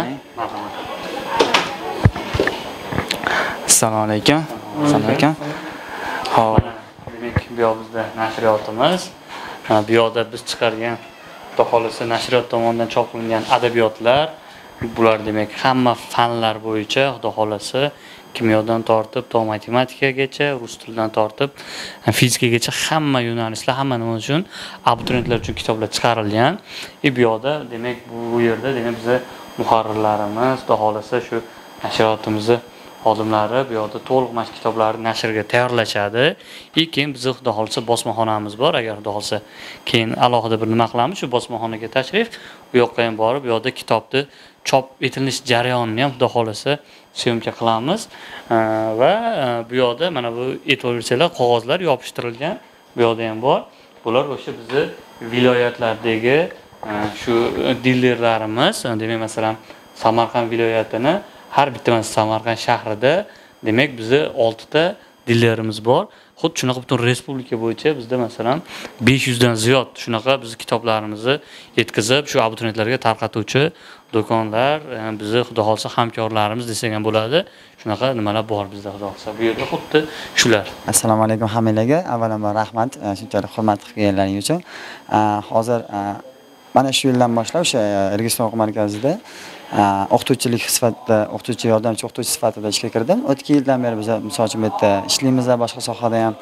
Assalomu alaykum. Assalomu alaykum. Hop.
Demak, bu yoq bizda nashriyotimiz. Bu yoqda biz chiqargan Xudo xolisa nashriyot tomonidan chop qilingan adabiyotlar. Bular demak hamma fanlar bo'yicha Xudo xolisa kimyodan tortib to matematikagacha, rus tilidan tortib fizikagacha hamma yo'nalishlar, hamma nima uchun abituriyentlar uchun kitoblar chiqarilgan. E bu yoqda demak bu yerda demak biz muharrirlarimiz, Xudo xolisa shu nashriyotimizni xodimlari bu yoqda to'liq mana kitoblarni nashrga tayyorlashadi. E keyin bizning Xudo xolisa bosmaxonamiz bor. Agar Xudo xolisa keyin alohida bir nima qilamiz, shu bosmaxonaga tashrif, bu yoqqa ham borib, bu yoqda kitobni chop etilish jarayonini ham Xudo xolisa syomka qilamiz. Va bu yoqda mana bu e'tibor bersanglar qog'ozlar yopishtirilgan. Bu yoqda ham bor. Bular o'sha bizning viloyatlardagi shu dillerlarimiz, demak masalan Samarqand viloyatini har bitta Samarqand shahrida demak bizda olti ta dillerimiz bor. Xuddi shunaqa butun respublika bo'yicha bizda masalan besh yuz dan ziyod shunaqa biz kitoblarimizni yetkazib shu abituriyentlarga tarqatuvchi do'konlar, bizni Xudo xolisa hamkorlarimiz desak ham bo'ladi. Shunaqa nimalar bor bizda Xudo xolisa. Bu yerda xuddi shular.
Assalomu alaykum hammalarga. Avvalambor rahmat shunchalik hurmat qilganlaring uchun. Hozir mana shu yildan boshlab o'sha Registon o'quv markazida o'qituvchilik sifatida, o'qituvchi yordamchi o'qituvchi sifatida ishga kirdim. O'tgan yildan beri biz misol uchun bu yerda ishlaymiz, boshqa sohada ham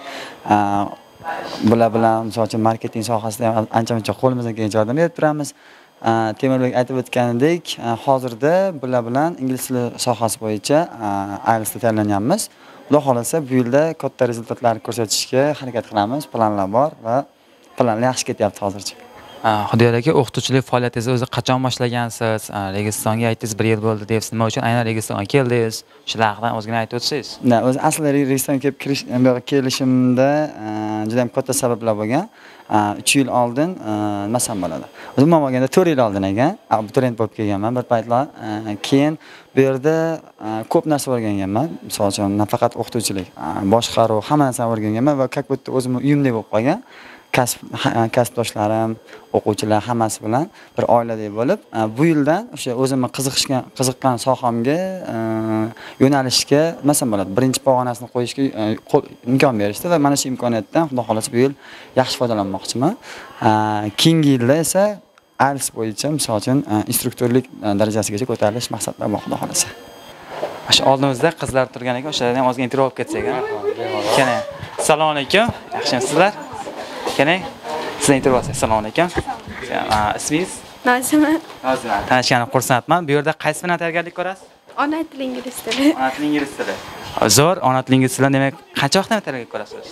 bular bilan misol uchun marketing sohasida ham ancha-muncha qo'limizdan kelgancha yordam berib turamiz. Temurbek aytib o'tganidek, hozirda bular bilan ingliz tili sohasi bo'yicha I E L T S da tayyorlanganmiz. Xudo xolasa bu yilda katta rezultatlar ko'rsatishga harakat qilamiz. Planlar bor va planlar yaxshi ketyapti hozircha.
Xudoyor aka, o'qituvchilik faoliyatingizni o'zi qachon boshlagansiz? Registonga aytdingiz bir yil bo'ldi deysiz. Nima uchun aynan Registonga keldingiz? Shular haqida ozgina aytib o'tsangiz.
Na, o'zi aslida Registonga kelib kirish, bu yerga kelishimda juda ham katta sabablar bo'lgan. uch yil oldin nimasam bo'ladi. Umuman olganda to'rt yil oldin ekan, abituriyent bo'lib kelganman bir paytlar. Keyin bu yerda ko'p narsa o'rganganman. Misol uchun nafaqat o'qituvchilik, boshqaruv, hamma narsani o'rganganman va как будто o'zim uyimdek bo'lib qolgan. Kasb kasbdoshlarim, o'quvchilar hammasi bilan bir oiladek bo'lib, bu yildan o'sha o'zimni qiziqishgan, qiziqqan sohamga yo'nalishga masalan bo'ladi. Birinchi pog'onasini qo'yishga imkon berishdi va mana shu imkoniyatdan Xudo xolasa bu yil yaxshi foydalanmoqchiman. Keyingi yilda esa I E L T S bo'yicha misol uchun instruktorlik darajasigacha ko'tarilish maqsadlar bor Xudo xolasa.
Mana shu oldimizda qizlar turgan ekan, o'shalardan ham ozgina intervyu olib ketsak ha. Qani. Assalomu alaykum. Yaxshimisizlar? Qani. Sizlarni intervyu olsak. Assalomu alaykum. Ismingiz?
Nozima.
Nozima. Tanishganim xursandman. Bu yerda qaysi bilan tayyorgarlik ko'rasiz?
Ona tili ingliz tili.
Ona tili ingliz tili. Zo'r, ona tili ingliz tili demak qancha vaqtdan tayyorgarlik ko'rasiz?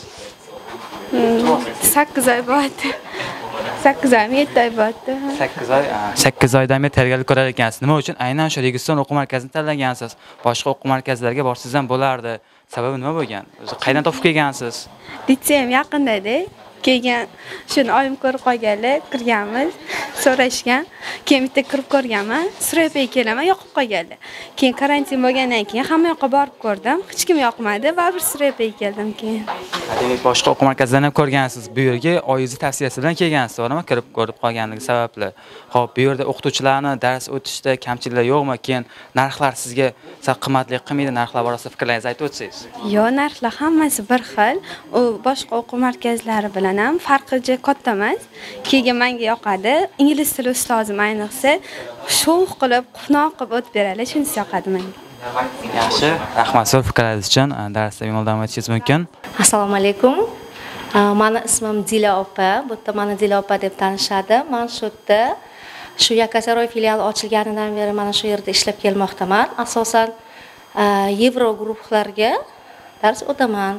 sakkiz oy bo'ldi. sakkiz oy, yetti oy bo'ldi.
sakkiz oy, sakkiz oydan beri tayyorgarlik ko'rar ekansiz. Nima uchun aynan shu Registon o'quv markazini tanlagansiz? Boshqa o'quv markazlariga borsangiz ham bo'lardi. Sababi nima bo'lgan? O'zi qayerdan topib kelgansiz?
Litseyim yaqinda-da. Kelgan, shuni oyim ko'rib qolganlar, kirganmiz. so'rashgan. Keyin bitta kirib ko'rganman, Suraypay kelaman, yoqib qolgandi. Keyin karantin bo'lgandan keyin hamma yoqqa borib ko'rdim, hech kim yoqmadi, baribir Suraypay keldim keyin.
Demak, boshqa o'quv markazlaridan ham ko'rgansiz. Bu yerga oyingiz tavsiyasi bilan kelgansiz, to'g'rimi? Kirib ko'rib qolganligi sababli. Xo'p, bu yerda o'qituvchilarni dars o'tishda kamchiliklar yo'qmi? Keyin narxlar sizga sal qimmatlik qilmaydi, narxlar borasida fikrlaringizni aytib o'tsangiz.
Yo'q, narxlar hammasi bir xil. U boshqa o'quv markazlari bilan ham farqi katta emas. Keyin menga yoqadi. Ingliz tili ustozim ayniqsa sho'x qilib, quvnoq qilib o'tib beradi, shunisi yoqadi menga.
Yaxshi, rahmat so'z fikrlaringiz uchun. Darsda bemalol davom etishingiz mumkin.
Assalomu alaykum. Mani ismim Dila opa. Bu yerda meni Dila opa deb tanishadi. Men shu yerda shu Yakkasaroy filiali ochilganidan beri mana shu yerda ishlab kelmoqdaman. Asosan Yevro guruhlarga dars o'taman.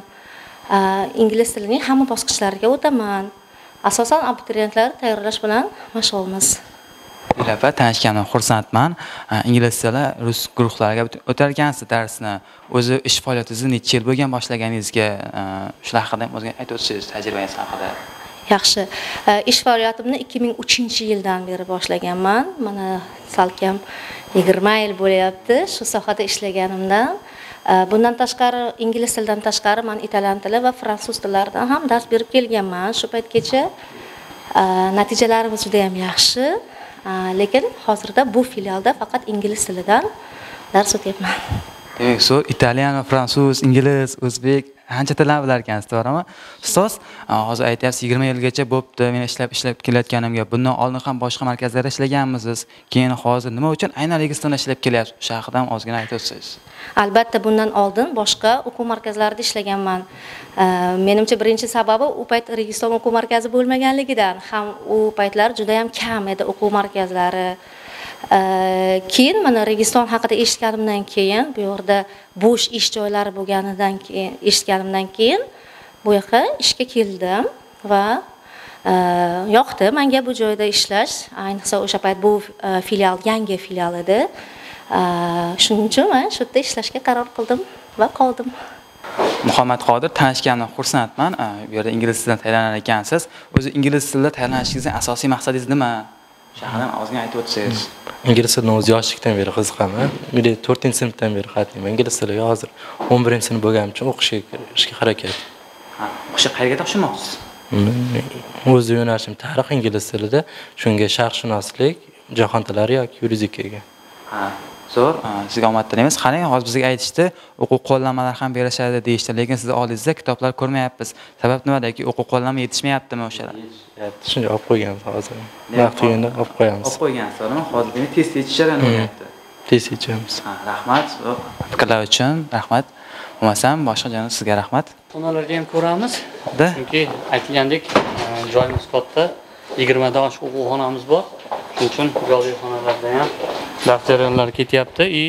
Ingliz tilining hamma bosqichlariga o'taman. Asosan abituriyentlar tayyorlash bilan mashg'ulmiz.
Dilapa, tanishganimdan xursandman. Ingliz tili, rus guruhlariga o'targansiz darsni. O'zi ish faoliyatingizni necha yil bo'lgan boshlaganingizga shular haqida ham o'zingizga aytib o'tsangiz, tajribangiz haqida.
Yaxshi. Ish faoliyatimni ikki ming uchinchi yildan beri boshlaganman. Mana salkam yigirma yil bo'lyapti shu sohada ishlaganimdan. Bundan tashqari ingliz tilidan tashqari men italyan tili va fransuz tillaridan ham dars berib kelganman. Shu paytgacha natijalarimiz juda ham yaxshi. Lekin hozirda bu filialda faqat ingliz tilidan dars o'tyapman.
Demak, so italyan, fransuz, ingliz, o'zbek ancha tillar bilar ekansiz, to'g'rimi? Ustoz, hozir aytyapsiz yigirma yilgacha bo'pti, men ishlab ishlab kelayotganimga. Bundan oldin ham boshqa markazlarda ishlaganmisiz? Keyin hozir nima uchun aynan Registonda ishlab kelyapsiz? O'sha haqida ham ozgina aytib o'tsangiz.
Albatta, bundan oldin boshqa o'quv markazlarida ishlaganman. Menimcha birinchi sababi u payt Registon o'quv markazi bo'lmaganligidan, ham u paytlar juda ham kam edi o'quv markazlari. Keyin mana Registon haqida eshitganimdan keyin, bu yerda bo'sh ish joylari bo'lganidan keyin, eshitganimdan keyin bu yoqqa ishga keldim va yoqdi menga bu joyda ishlash. Ayniqsa o'sha payt bu filial yangi filial edi. Shuning uchun men shu yerda ishlashga qaror qildim va qoldim.
Muhammad Qodir, tanishganimdan xursandman. Bu yerda ingliz tilidan tayyorlanar ekansiz. O'zi ingliz tilida tayyorlanishingizning asosiy maqsadingiz nima? Shahram ozgina aytib o'tsangiz.
Ingliz tilini o'z yoshlikdan beri qiziqaman. Men to'rtinchi sinfdan beri qatnayman. Ingliz tiliga hozir o'n birinchi sinf bo'lganim uchun o'qishga kirishga harakat.
Ha, o'sha qayerga topshirmoqchisiz?
O'z yo'nalishim tarix ingliz tilida, shunga sharqshunoslik, jahon tillari yoki yurizikaga.
Ha, zo'r. Sizga omad tilaymiz. Qarang, hozir bizga aytishdi, o'quv qo'llanmalar ham berishadi deyishdi, lekin siz oldingizda kitoblar ko'rmayapmiz. Sabab nimada? O'quv qo'llanma yetishmayaptimi o'shalar?
Shunday olib qo'yganmiz hozir. Vaqt tuyunda olib qo'yamiz.
Olib qo'ygansiz, to'g'rimi? Hozir test yetish jarayoni bo'lyapti.
Test yechamiz.
Ha, rahmat. Fikrlar uchun rahmat. Bo'lmasam, boshqa joydan sizga rahmat.
Xonalarga ham ko'ramiz. Chunki aytgandek, joyimiz katta, yigirmadan oshiq o'quv-xonamiz bor. Shuning uchun ijodiy xonalarda ham dars jarayonlari ketyapti. И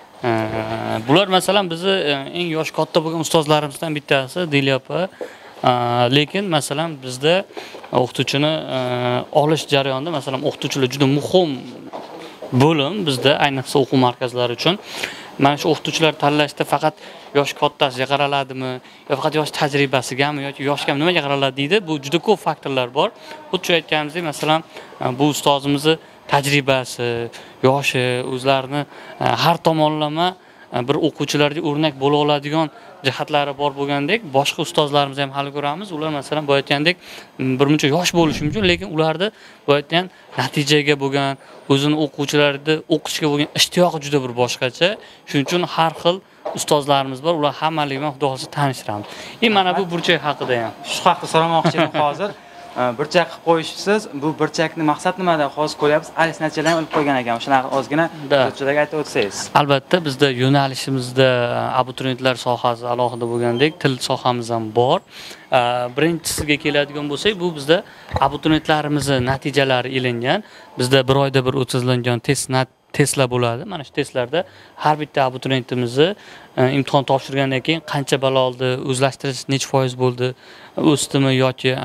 bular masalan bizni eng yosh katta bo'lgan ustozlarimizdan bittasi Dila opa. Lekin masalan bizda o'qituvchini olish jarayonida masalan o'qituvchilar juda muhim bo'lim bizda, ayniqsa o'quv markazlari uchun. Mana shu o'qituvchilar tanlashda faqat yosh kattasiga qaraladimi, yo faqat yosh tajribasigami yoki yoshga nimaga qaraladi deydi. Bu juda ko'p faktorlar bor. Xuddi shu aytganimizdek, masalan, bu ustozimizni tajribasi, yoshi, o'zlarini har tomonlama bir o'quvchilarga o'rnak bo'la oladigan jihatlari bor bo'lgandek, boshqa ustozlarimiz ham hali ko'ramiz. Ular masalan bu aytgandek birmuncha yosh bo'lishi mumkin, lekin ularda bu aytgan natijaga bo'lgan, o'zini o'quvchilarni o'qishga bo'lgan ishtiyoqi juda bir boshqacha. Shuning uchun har xil ustozlarimiz bor. Ular hammalik bilan xudo xolisa tanishtiramiz. E mana bu burchak haqida ham.
Shu haqda so'ramoqchiman hozir. Burchak qilib qo'yishsiz. Bu burchakning maqsadi nimada? Hozir ko'ryapsiz, alis natijalarni olib qo'ygan ekan. Shunaqa ozgina burchakdagi aytib o'tsangiz.
Albatta, bizda yo'nalishimizda abituriyentlar sohasi alohida bo'lgandek, til sohamiz ham bor. Birinchisiga keladigan bo'lsak, bu bizda abituriyentlarimizning natijalari ilingan. Bizda bir oyda bir o'tkaziladigan test testlar bo'ladi. Mana shu testlarda har bitta abituriyentimizni imtihon topshirgandan keyin qancha ball oldi, o'zlashtirish necha foiz bo'ldi, o'sdimi yoki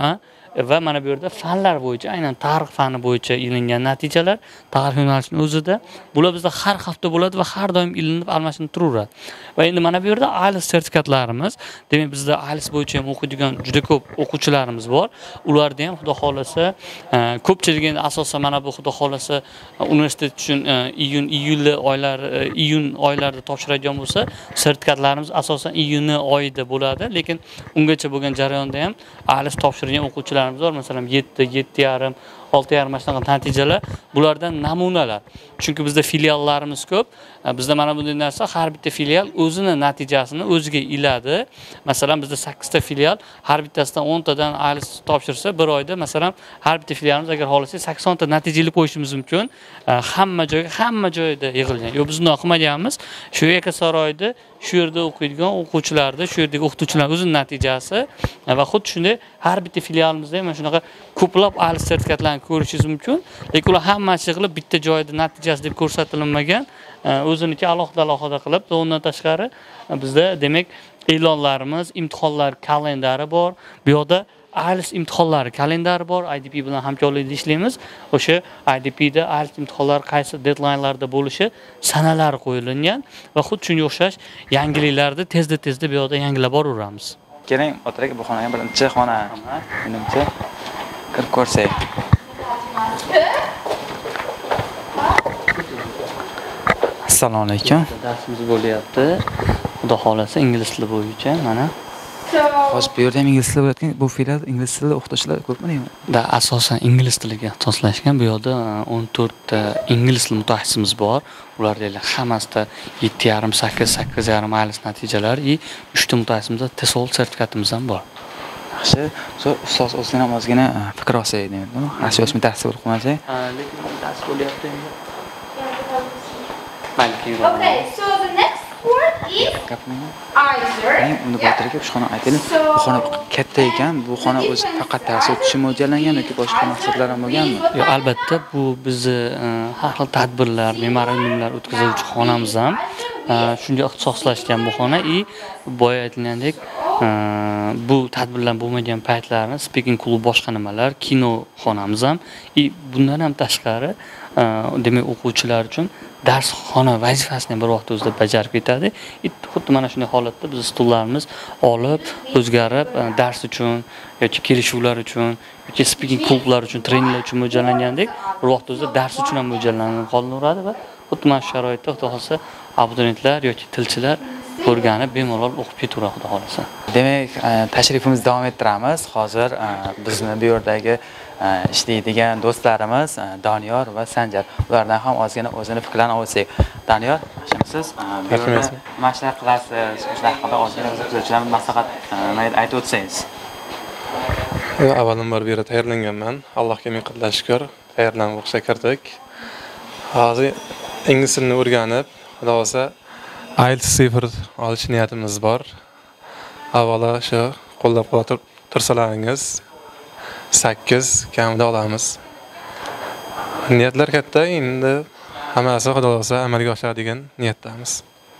va mana bu yerda fanlar bo'yicha, aynan tarix fani bo'yicha ilingan natijalar, tarix yo'nalishining o'zida bular bizda har hafta bo'ladi va har doim ilinib almashinib turaveradi. Va endi mana bu yerda I E L T S sertifikatlarimiz, demak bizda I E L T S bo'yicha ham o'qiydigan juda ko'p o'quvchilarimiz bor. Ularda ham xudo xolasa ko'pchiligi asosan mana bu xudo xolasa universitet uchun iyun iyul oylar iyun oylarida topshiradigan bo'lsa, sertifikatlarimiz asosan iyun oyida bo'ladi, lekin ungacha bo'lgan jarayonda ham I E L T S topshirgan o'quvchilarimiz bor. Masalan yetti, yetti yarim, olti yarim shunaqa natijalar, bulardan namunalar. Chunki bizda filiallarimiz ko'p. Bizda mana bunday narsa, har bitta filial o'zini natijasini o'ziga iladi. Masalan bizda sakkizta filial, har bittasidan o'ntadan I E L T S topshirsa, bir oyda masalan har bitta filialimiz agar xohlasak saksonta natijali qo'yishimiz mumkin. Hamma joyga, hamma joyda yig'ilgan. Yo biz bunday qilmaganmiz. Shu Yakkasaroyda shu yerda o'qiydigan o'quvchilarda, shu yerdagi o'qituvchilar o'zining natijasi va xuddi shunday har bitta filialimizda ham shunaqa ko'plab I E L T S sertifikatlarni ko'rishingiz mumkin. Lekin ular hammasi qilib bitta joyda natijasi deb ko'rsatilmagan, o'ziniki alohida-alohida qilib, undan tashqari bizda demak e'lonlarimiz, imtihonlar kalendari bor. Bu yerda I E L T S imtihonlari kalendari bor. I D P bilan hamkorlikda ishlaymiz. O'sha I D P da I E L T S imtihonlari qaysi deadlinelarda bo'lishi sanalari qo'yilgan va xuddi shunga o'xshash yangiliklarni tezda-tezda bu yerda yangilab boraveramiz.
Keling, o'tirak, bu xonaga birinchi xona. Menimcha kirib ko'rsak. Assalomu alaykum.
Darsimiz bo'lyapti. Xudo xolasa ingliz tili bo'yicha mana.
Hozir bu yerda ham ingliz tili bo'layotgan, bu filial ingliz tilida o'qituvchilar ko'pmi deyman?
Da asosan ingliz tiliga ixtisoslashgan. Bu yerda o'n to'rtta ingliz tili mutaxassisimiz bor. Ularning hammasida yetti yarim, sakkiz, sakkiz yarim I E L T S natijalari va uchta mutaxassisimizda TESOL sertifikatimiz ham bor.
Yaxshi. So ustoz o'zidan ham ozgina fikr olsak deyman. Yaxshi o'smi tahsil qilib qo'ymasak.
Lekin dars bo'lyapti endi.
Okay, so the next word is either.
Uni bo'tirib shu xona aytaylik. Bu xona katta ekan, bu xona o'zi faqat dars o'tishi mo'ljallangan yoki boshqa maqsadlar ham bo'lganmi?
Yo'q, albatta bu bizni har xil tadbirlar, memorandumlar o'tkazuvchi xonamiz ham shunga ixtisoslashgan bu xona i boya aytilgandek bu tadbirlar bo'lmagan paytlarni speaking klub boshqa nimalar, kino xonamiz ham i bundan ham tashqari demak o'quvchilar uchun darsxona vazifasini bir vaqt o'zida bajarib ketadi. Xuddi mana shunday holatda biz stullarimiz olib, o'zgarib dars uchun yoki kelishuvlar uchun yoki speaking klublar uchun, treninglar uchun mo'ljallangandek, bir vaqt o'zida dars uchun ham mo'ljallanib qolaveradi va xuddi mana shu sharoitda xudo xolasa abituriyentlar yoki tilchilar ko'rganib bemalol o'qib ketaveradi xudo xolasa.
Demak, tashrifimizni davom ettiramiz. Hozir bizni bu yerdagi ishlaydigan do'stlarimiz Doniyor va Sanjar. Ulardan ham ozgina o'zini fikrlarini olsak. Doniyor, yaxshimisiz? Bu yerda nima ishlar qilasiz? O'sha haqida ozgina kuzatuvchilarga maslahat aytib o'tsangiz.
Yo'q, avvalambor bu yerda tayyorlanganman. Allohga ming qatla shukr, tayyorlanib o'qishga kirdik. Hozir ingliz tilini o'rganib, xudo xolasa I E L T S sifir olish niyatimiz bor. Avvalo shu qo'llab-quvvatlab tursalaringiz sakkiz kamida olamiz. Niyatlar katta, endi hammasi xudo xolasa amalga oshadi degan niyatdamiz.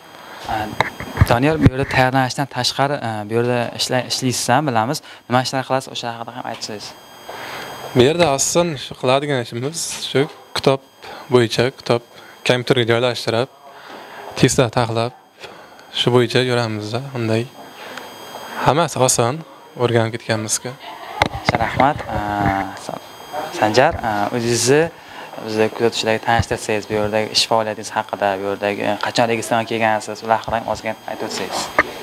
Doniyor, bu yerda tayyorlanishdan tashqari bu yerda ishlaysiz ham bilamiz. Nima ishlar qilasiz, o'sha haqida ham aytsangiz.
Bu yerda asosan shu qiladigan ishimiz shu kitob bo'yicha, kitob kompyuterga joylashtirib, testlar tahlab, shu bo'yicha yuramiz. Unday hammasi oson o'rganib ketganmizga.
Rahmat. Sanjar, o'zingizni bizni kuzatuvchilarga tanishtirsangiz, bu yerdagi ish faoliyatingiz haqida, bu yerdagi qachon Registonga kelgansiz, ular haqida ozgina aytib o'tsangiz.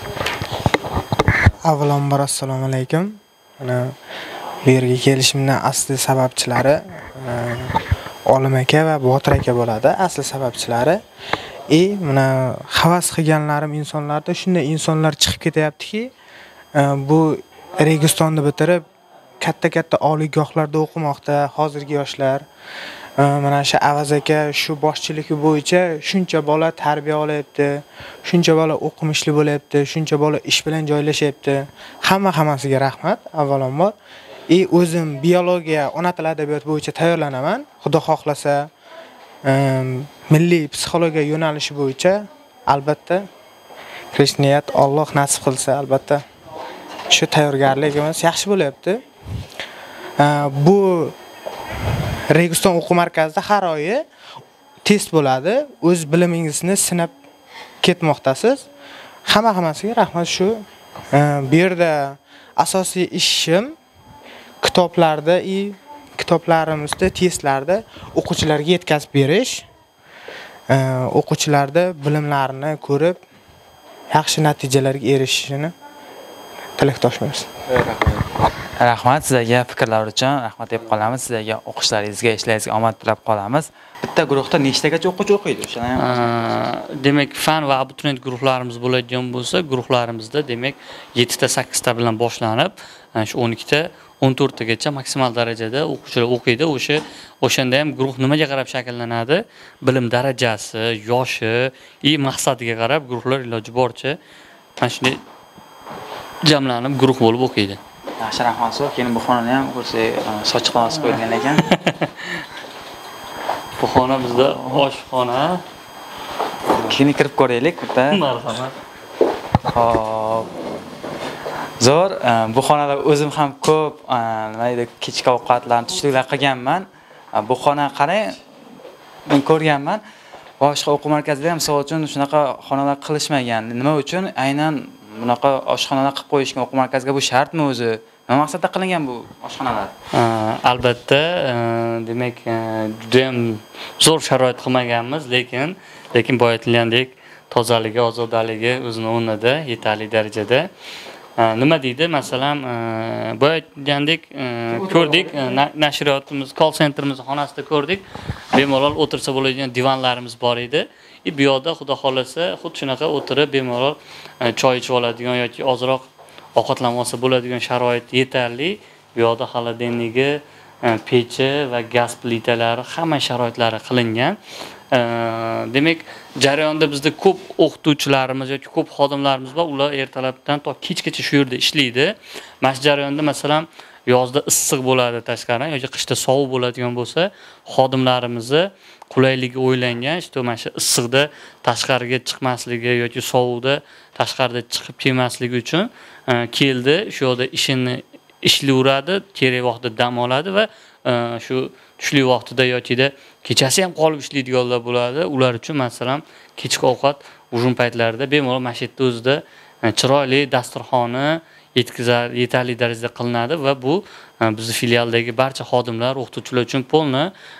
Avvalambor assalomu alaykum. Mana bu yerga kelishimning asli sababchilari Olim aka va Botir aka bo'ladi, asli sababchilari. E, mana havas qilganlarim insonlarda shunday insonlar chiqib ketyaptiki, bu Registonni bitirib katta-katta oliygohlarda o'qimoqda hozirgi yoshlar. Mana shu Avaz aka shu boshchiligi bo'yicha shuncha bola tarbiya olyapti, shuncha bola o'qimishli bo'lyapti, shuncha bola ish bilan joylashyapti. Hamma hammasiga rahmat avvalambor. E, o'zim biologiya, ona tili adabiyot bo'yicha tayyorlanaman. Xudo xohlasa, milliy psixologiya yo'nalishi bo'yicha albatta kirish niyat Alloh nasib qilsa albatta shu tayyorgarligimiz yaxshi bo'lyapti. Bu Registon o'quv markazida har oyi test bo'ladi. O'z bilimingizni sinab ketmoqdasiz. Hamma hammasiga rahmat. Shu bu yerda asosiy ishim kitoblarda i kitoblarimizda testlarda o'quvchilarga yetkazib berish, o'quvchilarda bilimlarini ko'rib yaxshi natijalarga erishishini tilakdoshmiz.
Rahmat sizlarga fikrlar uchun, rahmat deb qolamiz. Sizlarga o'qishlaringizga, ishlaringizga omad tilab qolamiz. Bitta guruhda nechtagacha o'quvchi o'qiydi? O'shani ham
demak, fan va abituriyent guruhlarimiz bo'ladigan bo'lsa, guruhlarimizda demak yetti ta sakkiz ta bilan boshlanib, shu o'n ikki ta o'n to'rt tagacha maksimal darajada o'quvchilar o'qiydi. O'sha o'shanda ham guruh nimaga qarab shakllanadi? Bilim darajasi, yoshi, i maqsadiga qarab guruhlar iloji boricha mana shunday jamlanib guruh bo'lib o'qiydi.
Yaxshi, rahmat. So'ng keyin bu xonani ham ko'rsak, sochiqdan osib qo'yilgan ekan.
Bu xona bizda oshxona.
Keyin kirib ko'raylik bitta.
Marhamat.
Xo'p. Zo'r, bu xonada o'zim ham ko'p nima edi, kechki ovqatlarni, tushliklar qilganman. Bu xona qarang, men ko'rganman. Boshqa o'quv markazida ham misol uchun shunaqa xonalar qilishmagan. Nima uchun? Aynan bunaqa oshxonalar qilib qo'yishgan o'quv markaziga bu shartmi o'zi? Nima maqsadda qilingan bu oshxonalar?
Albatta, demak, juda ham zo'r sharoit qilmaganmiz, lekin lekin boya aytilgandek tozaligi, ozodaligi o'zini o'rnida, yetarli darajada. Nima deydi? Masalan, boya aytgandek ko'rdik, nashriyotimiz, call centerimiz xonasida ko'rdik. Bemalol o'tirsa bo'ladigan divanlarimiz bor edi. Bu yoqda xudo xolasa, xuddi shunaqa o'tirib bemalol choy ichib oladigan yoki ozroq ovqatlanib olsa bo'ladigan sharoit yetarli. Bu yoqda xolodilnigi, pechi va gaz plitalari, hamma sharoitlari qilingan. Demak, jarayonda bizda ko'p o'qituvchilarimiz yoki ko'p xodimlarimiz bor. Ular ertalabdan to kechgacha shu yerda ishlaydi. Mana shu jarayonda masalan yozda issiq bo'ladi tashqari yoki qishda sovuq bo'ladigan bo'lsa, xodimlarimizni qulayligi o'ylangan, işte mana shu issiqda tashqariga chiqmasligi yoki sovuqda tashqarida chiqib kelmasligi uchun keldi. Shu yerda ishini ishlayveradi, kerak vaqtda dam oladi va shu tushlik vaqtida yokida kechasi ham qolib ishlaydiganlar bo'ladi. Ular uchun masalan kechki ovqat ujum paytlarida bemalol mana shu yerda o'zida chiroyli dasturxoni yetkazar, yetarli darajada qilinadi va bu bizning filialdagi barcha xodimlar, o'qituvchilar uchun polni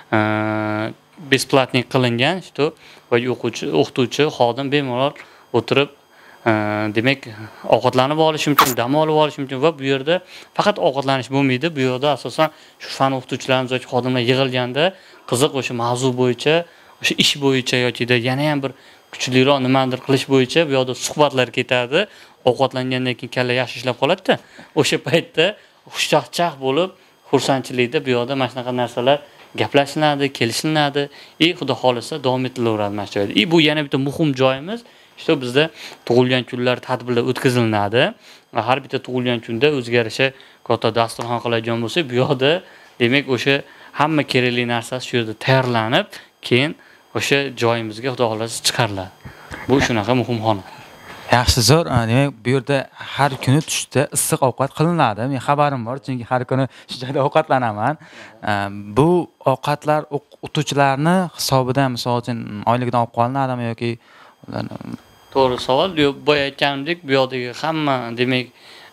besplatniy qilingan, что va o'quvchi, o'qituvchi, xodim bemalol o'tirib demak ovqatlanib olish uchun, dam olib olish uchun va bu yerda faqat ovqatlanish bo'lmaydi. Bu yerda asosan shu fan o'qituvchilarimiz yoki xodimlar yig'ilganda qiziq o'sha mavzu bo'yicha, o'sha ish bo'yicha yokida yana ham bir kuchliroq nimadir qilish bo'yicha bu yerda suhbatlar ketadi. Ovqatlangandan keyin kalla yaxshi ishlab qoladi-da. O'sha paytda xushchaqchaq bo'lib, xursandchilikda bu yerda mana shunaqa narsalar gaplashiladi, kelishilinadi. E xudo xolisa davom etilaveradi mana shu yerda. E bu yana bitta muhim joyimiz. İşte bizda tug'ilgan kunlar tadbirlar o'tkazilinadi. Har bitta tug'ilgan kunda o'ziga yarasha katta dasturxon qiladigan bo'lsa, bu yerda demak o'sha hamma kerakli narsasi shu yerda tayyorlanib, keyin o'sha joyimizga xudo xolasa chiqariladi. Bu shunaqa muhim xona.
Yaxshi, zo'r. Demak, bu yerda har kuni tushda issiq ovqat qilinadi. Men xabarim bor, chunki har kuni shu joyda ovqatlanaman. Bu ovqatlar o'qituvchilarni hisobidan, misol uchun oyligidan olib qolinadimi yoki
to'g'ri savol. Boya aytganimdek, bu yoqdagi hamma demak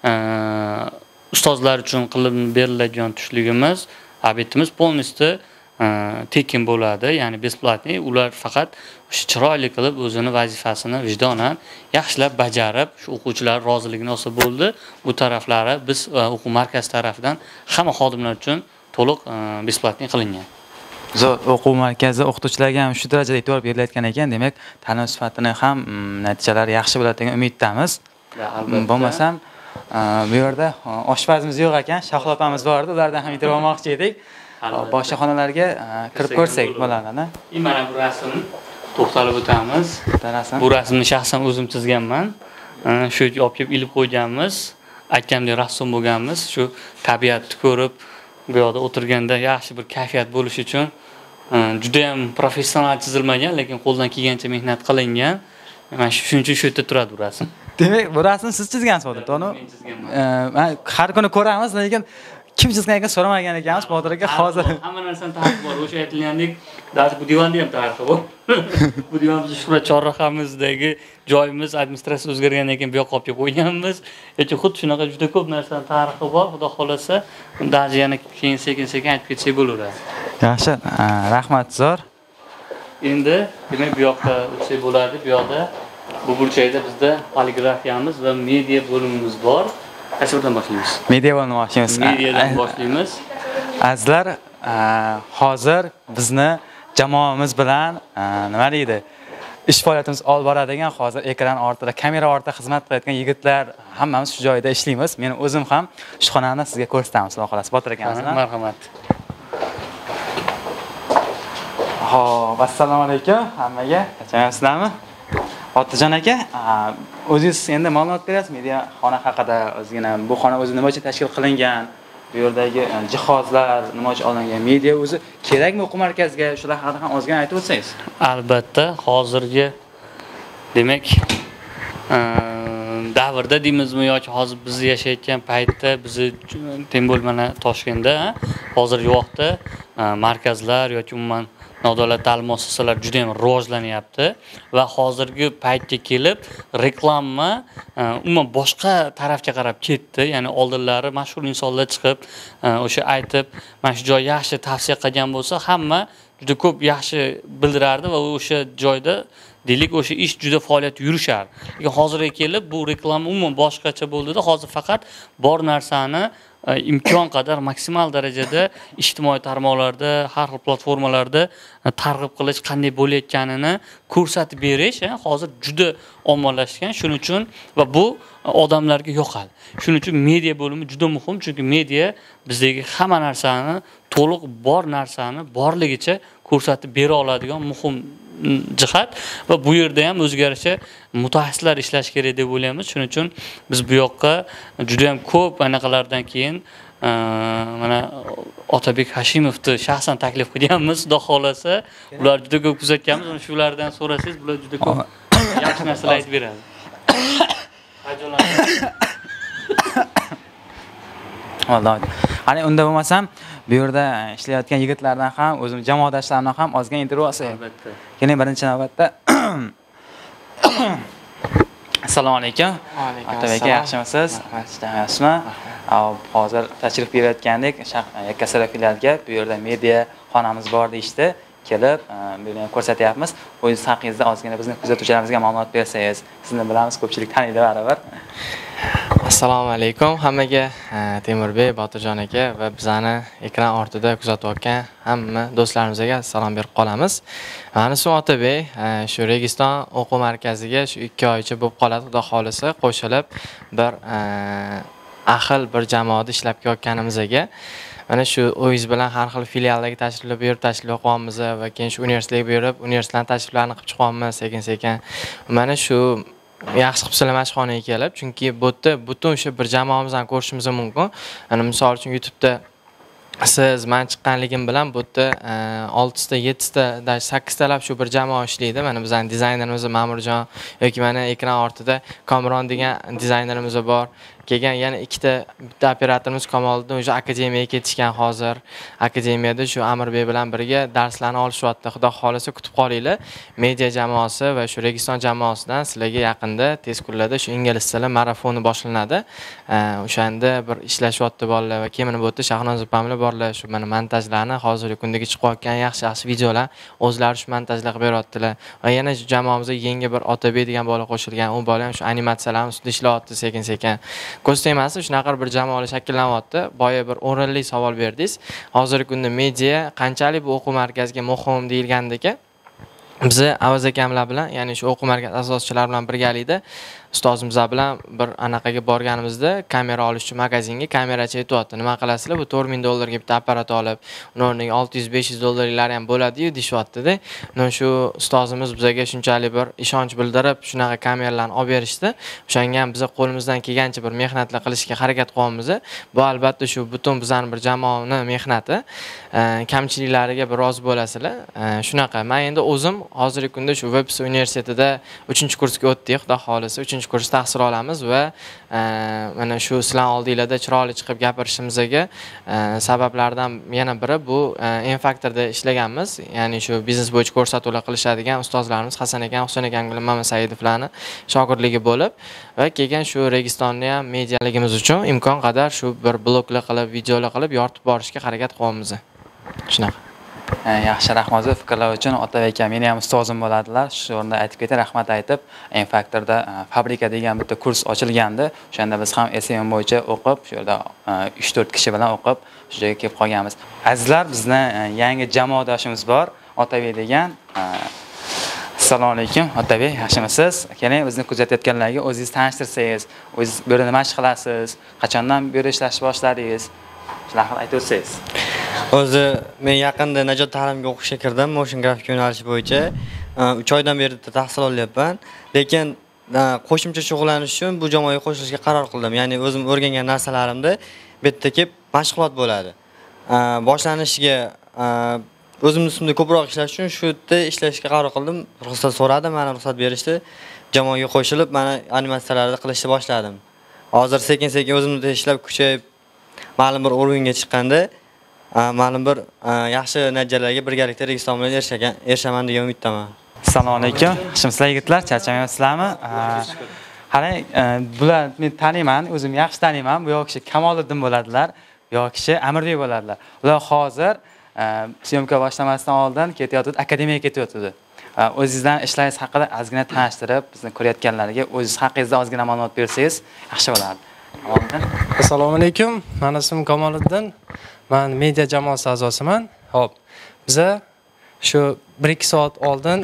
ustozlar uchun qilib beriladigan tushligimiz, obedimiz polностью tekin bo'ladi, ya'ni besplatniy. Ular faqat o'sha chiroyli qilib o'zini vazifasini vijdonan yaxshilab bajarib, shu o'quvchilar roziligini olsa bo'ldi. Bu taraflari biz o'quv markazi tarafidan hamma xodimlar uchun to'liq besplatniy qilingan.
Zo'r, o'quv markazi o'qituvchilarga ham shu darajada e'tibor berilayotgan ekan, demak, ta'lim sifatini ham natijalari yaxshi bo'ladi degan umiddamiz. Bo'lmasam, bu yerda oshpazimiz yo'q ekan, Shahlo opamiz bor edi, ulardan ham e'tibor olmoqchi edik. Boshqa xonalarga kirib ko'rsak bo'ladimi?
Mana bu rasmni to'xtalib o'tamiz. Bu rasmni shaxsan o'zim chizganman. Shu yerga olib kelib ilib qo'yganmiz. Aytgandek rassom bo'lganmiz. Shu tabiatni ko'rib, bu yoqda o'tirganda yaxshi bir kayfiyat bo'lish uchun juda ham professional chizilmagan, lekin qo'ldan kelgancha mehnat qilingan. Mana shuning uchun shu yerda turadi bu rasm.
Demak, bu rasmni siz chizgansiz, to'g'rimi? Men chizganman. Har kuni ko'ramiz, lekin kim chizgan ekan so'ramagan ekanmiz Botir aka hozir.
Hamma narsani tarixi bor. O'sha aytilgandek, darsi bu divanda ham tarixi bor. Bu divan biz Shuhrat chorrahamizdagi joyimiz administratsiya o'zgargandan keyin bu yoqqa olib kelib qo'yganmiz. Lekin xuddi shunaqa juda ko'p narsaning tarixi bor. Xudo xolasa, undagi yana keyin sekin-sekin aytib ketsak bo'laveradi.
Yaxshi, rahmat zo'r.
Endi demak bu yoqqa o'tsak bo'ladi. Bu yoqda bu burchakda bizda poligrafiyamiz va media bo'limimiz bor. Qaysi biridan boshlaymiz?
Media bo'limi boshlaymiz.
Mediadan boshlaymiz.
Azizlar, hozir bizni jamoamiz bilan nima deydi? Ish faoliyatimiz olib boradigan hozir ekran ortida, kamera ortida xizmat qilayotgan yigitlar hammamiz shu joyda ishlaymiz. Men o'zim ham shu xonani sizga ko'rsatamiz, xudo xolasa. Botir akamizni.
Marhamat.
Xo'p, assalomu alaykum hammaga. Qachonasizlarmi? Botirjon aka, o'zingiz endi ma'lumot berasiz media xona haqida, o'zgina bu xona o'zi nima uchun tashkil qilingan, bu yerdagi jihozlar nima uchun olingan, media o'zi kerakmi o'quv markaziga, shular haqida ham ozgina aytib o'tsangiz.
Albatta, hozirgi demak davrda deymizmi yoki hozir biz yashayotgan paytda bizni teng bo'lmana Toshkentda hozirgi vaqtda markazlar yoki umuman nodavlat ta'lim muassasalari juda ham rivojlanyapti va hozirgi paytga kelib reklama umuman boshqa tarafga qarab ketdi. Ya'ni oldinlari mashhur insonlar chiqib o'sha aytib, mana shu joy yaxshi tavsiya qilgan bo'lsa, hamma juda ko'p yaxshi bildirardi va o'sha joyda deylik o'sha ish juda faoliyat yurishardi. Lekin hozirga kelib bu reklama umuman boshqacha bo'ldi-da. Hozir faqat bor narsani imkon qadar maksimal darajada ijtimoiy tarmoqlarda, har xil platformalarda targ'ib qilish, qanday bo'layotganini ko'rsatib berish hozir juda ommalashgan. Shuning uchun va bu odamlarga yoqadi. Shuning uchun media bo'limi juda muhim, chunki media bizdagi hamma narsani, to'liq bor narsani borligicha ko'rsatib bera oladigan muhim jihat va bu yerda ham o'zgarishga mutaxassislar ishlash kerak deb o'ylaymiz. Shuning uchun biz bu yoqqa juda ham ko'p anaqalardan keyin mana Otabek Hashimovni shaxsan taklif qilganmiz. Xudo xolasa, ular juda ko'p kuzatganmiz. Uni shulardan so'rasangiz, bular juda ko'p yaxshi narsalar aytib beradi.
Alloh. Qani unda bo'lmasam, bu yerda ishlayotgan yigitlardan ham, o'zim jamoadoshlarimdan ham ozgina intervyu olsak.
Albatta.
Keling, birinchi navbatda Assalomu alaykum. Otabek, yaxshimisiz? Yaxshimi? Hozir tashrif buyurayotgandik Yakkasaroy filialiga. Bu yerda media xonamiz bor deyishdi. Kelib, buni ko'rsatyapmiz. O'zingiz haqingizda ozgina bizning kuzatuvchilarimizga ma'lumot bersangiz. Sizni bilamiz, ko'pchilik taniydi baribir.
Assalomu alaykum hammaga. Temurbek, Botirjon aka va bizani ekran ortida kuzatayotgan hamma do'stlarimizga salom berib qolamiz. Mana shu Otabek, shu Registon o'quv markaziga shu ikki oycha bo'lib qoladi, xudo xolisa, qo'shilib bir ahil bir jamoada ishlab kelayotganimizga mana shu o'yiz bilan har xil filiallarga tashrif buyurib, tashrif qilamiz va keyin shu universitetga buyurib, universitetdan tashriflarni qilib chiqamiz sekin-sekin. Mana shu yaxshi qilib sizlar mashxonaga kelib, chunki bu yerda butun o'sha bir jamoamizdan ko'rishimiz mumkin. Ana misol uchun YouTube'da siz men chiqqanligim bilan bu yerda oltita, yettita, sakkiztalab shu bir jamoa ishlaydi. Mana bizning dizaynerimiz Ma'murjon yoki mana ekran ortida Komron degan dizaynerimiz bor. Kelgan yana ikkita bitta operatorimiz Kamoliddin o'sha akademiyaga ketishgan hozir. Akademiyada shu Amirbek bilan birga darslarni olishyapti. Xudo xolasa kutib qolinglar. Media jamoasi va shu Registon jamoasidan sizlarga yaqinda tez kunlarda shu ingliz tili marafoni boshlanadi. O'shanda bir ishlashyapti bolalar va keyin bu yerda Shahnoz opamlar borlar. Shu mana montajlarni hozirgi kundagi chiqayotgan yaxshi-yaxshi videolar o'zlari shu montajlar qilib beryaptilar. Va yana shu jamoamizga yangi bir Otabek degan bola qo'shilgan. U bola ham shu animatsiyalarni ustida ishlayapti sekin-sekin. Ko'rsatmaysiz, shunaqa bir jamoalar shakllanyapti. Boya bir o'rinli savol berdingiz. Hozirgi kunda media qanchalik bu o'quv markaziga muhim deyilgandek, biz Avaz akamlar bilan, ya'ni shu o'quv markazi asoschilari bilan birgalikda ustozimiz bilan bir anaqaga borganimizda kamera olish uchun magazinga kamerachi aytibdi. Nima qilasizlar? Bu to'rt ming dollarga bitta apparat olib, uni o'rniga olti yuz besh yuz dollarlar ham bo'ladi-yu deyapti-da. Mana shu ustozimiz bizga shunchalik bir ishonch bildirib, shunaqa kameralarni olib berishdi. O'shanga ham biz qo'limizdan kelgancha bir mehnatlar qilishga harakat qilyapmiz. Bu albatta shu butun bizning bir jamoaning mehnati. Kamchiliklariga bir rozi bo'lasizlar. Shunaqa. Men endi o'zim hozirgi kunda shu Webs universitetida uchinchi kursga o'tdik, xudo xolasa uchinchi to'rtinchi kurs tahsil olamiz va mana shu sizlar oldinglarda chiroyli chiqib gapirishimizga sabablardan yana biri bu N-Factorda ishlaganmiz. Ya'ni shu biznes bo'yicha ko'rsatuvlar qilishadigan ustozlarimiz Hasan aka, Husayn aka bilan Mamad Saidovlarning shogirdligi bo'lib va kelgan shu Registonni ham medialigimiz uchun imkon qadar shu bir bloglar qilib, videolar qilib yoritib borishga harakat qilyapmiz. Shunaqa.
Yaxshi, rahmat fikrlar uchun. Otabek aka meni ham ustozim bo'ladilar. Shu o'rinda aytib ketay, rahmat aytib, N-Factorda fabrika degan bitta kurs ochilgandi. O'shanda biz ham S M M bo'yicha o'qib, shu yerda uch to'rt kishi bilan o'qib, shu joyga kelib qolganmiz. Azizlar, bizni yangi jamoadoshimiz bor, Otabek degan. Assalomu alaykum, Otabek, yaxshimisiz? Keling, bizni kuzatayotganlarga o'zingiz tanishtirsangiz, o'zingiz bu yerda nima ish qilasiz, qachondan bu yerda ishlashni boshladingiz? Shunaqa aytib o'tsangiz.
O'zi men yaqinda Najot ta'limga o'qishga kirdim, motion grafik yo'nalishi bo'yicha. uch oydan beri tahsil olyapman. Lekin qo'shimcha shug'ullanish uchun bu jamoaga qo'shilishga qaror qildim. Ya'ni o'zim o'rgangan narsalarimni bu yerda kelib mashg'ulot bo'ladi. Boshlanishiga o'zimning ustimda ko'proq ishlash uchun shu yerda ishlashga qaror qildim. Ruxsat so'radim, mana ruxsat berishdi. Jamoaga qo'shilib, mana animatsiyalarni qilishni boshladim. Hozir sekin-sekin o'zimda ishlab kuchayib, ma'lum bir o'ringa chiqqanda ma'lum bir yaxshi natijalarga birgalikda Registon bilan erishagan, erishaman degan umiddaman.
Assalomu alaykum. Yaxshimisizlar yigitlar? Charchamayapsizlarmi? Qarang, bular men taniyman, o'zim yaxshi taniyman. Bu yo'q kishi Kamoliddin bo'ladilar, bu yo'q kishi Amirbek bo'ladilar. Ular hozir syomka boshlamasdan oldin ketayotdi, akademiyaga ketayotdi. O'zingizdan ishlaringiz haqida ozgina tanishtirib, bizni ko'rayotganlarga o'zingiz haqingizda ozgina ma'lumot bersangiz yaxshi bo'lardi.
Assalomu alaykum. Men ismim Kamoliddin. Men media jamoasi a'zosiman. Xo'p. Biza shu bir ikki soat oldin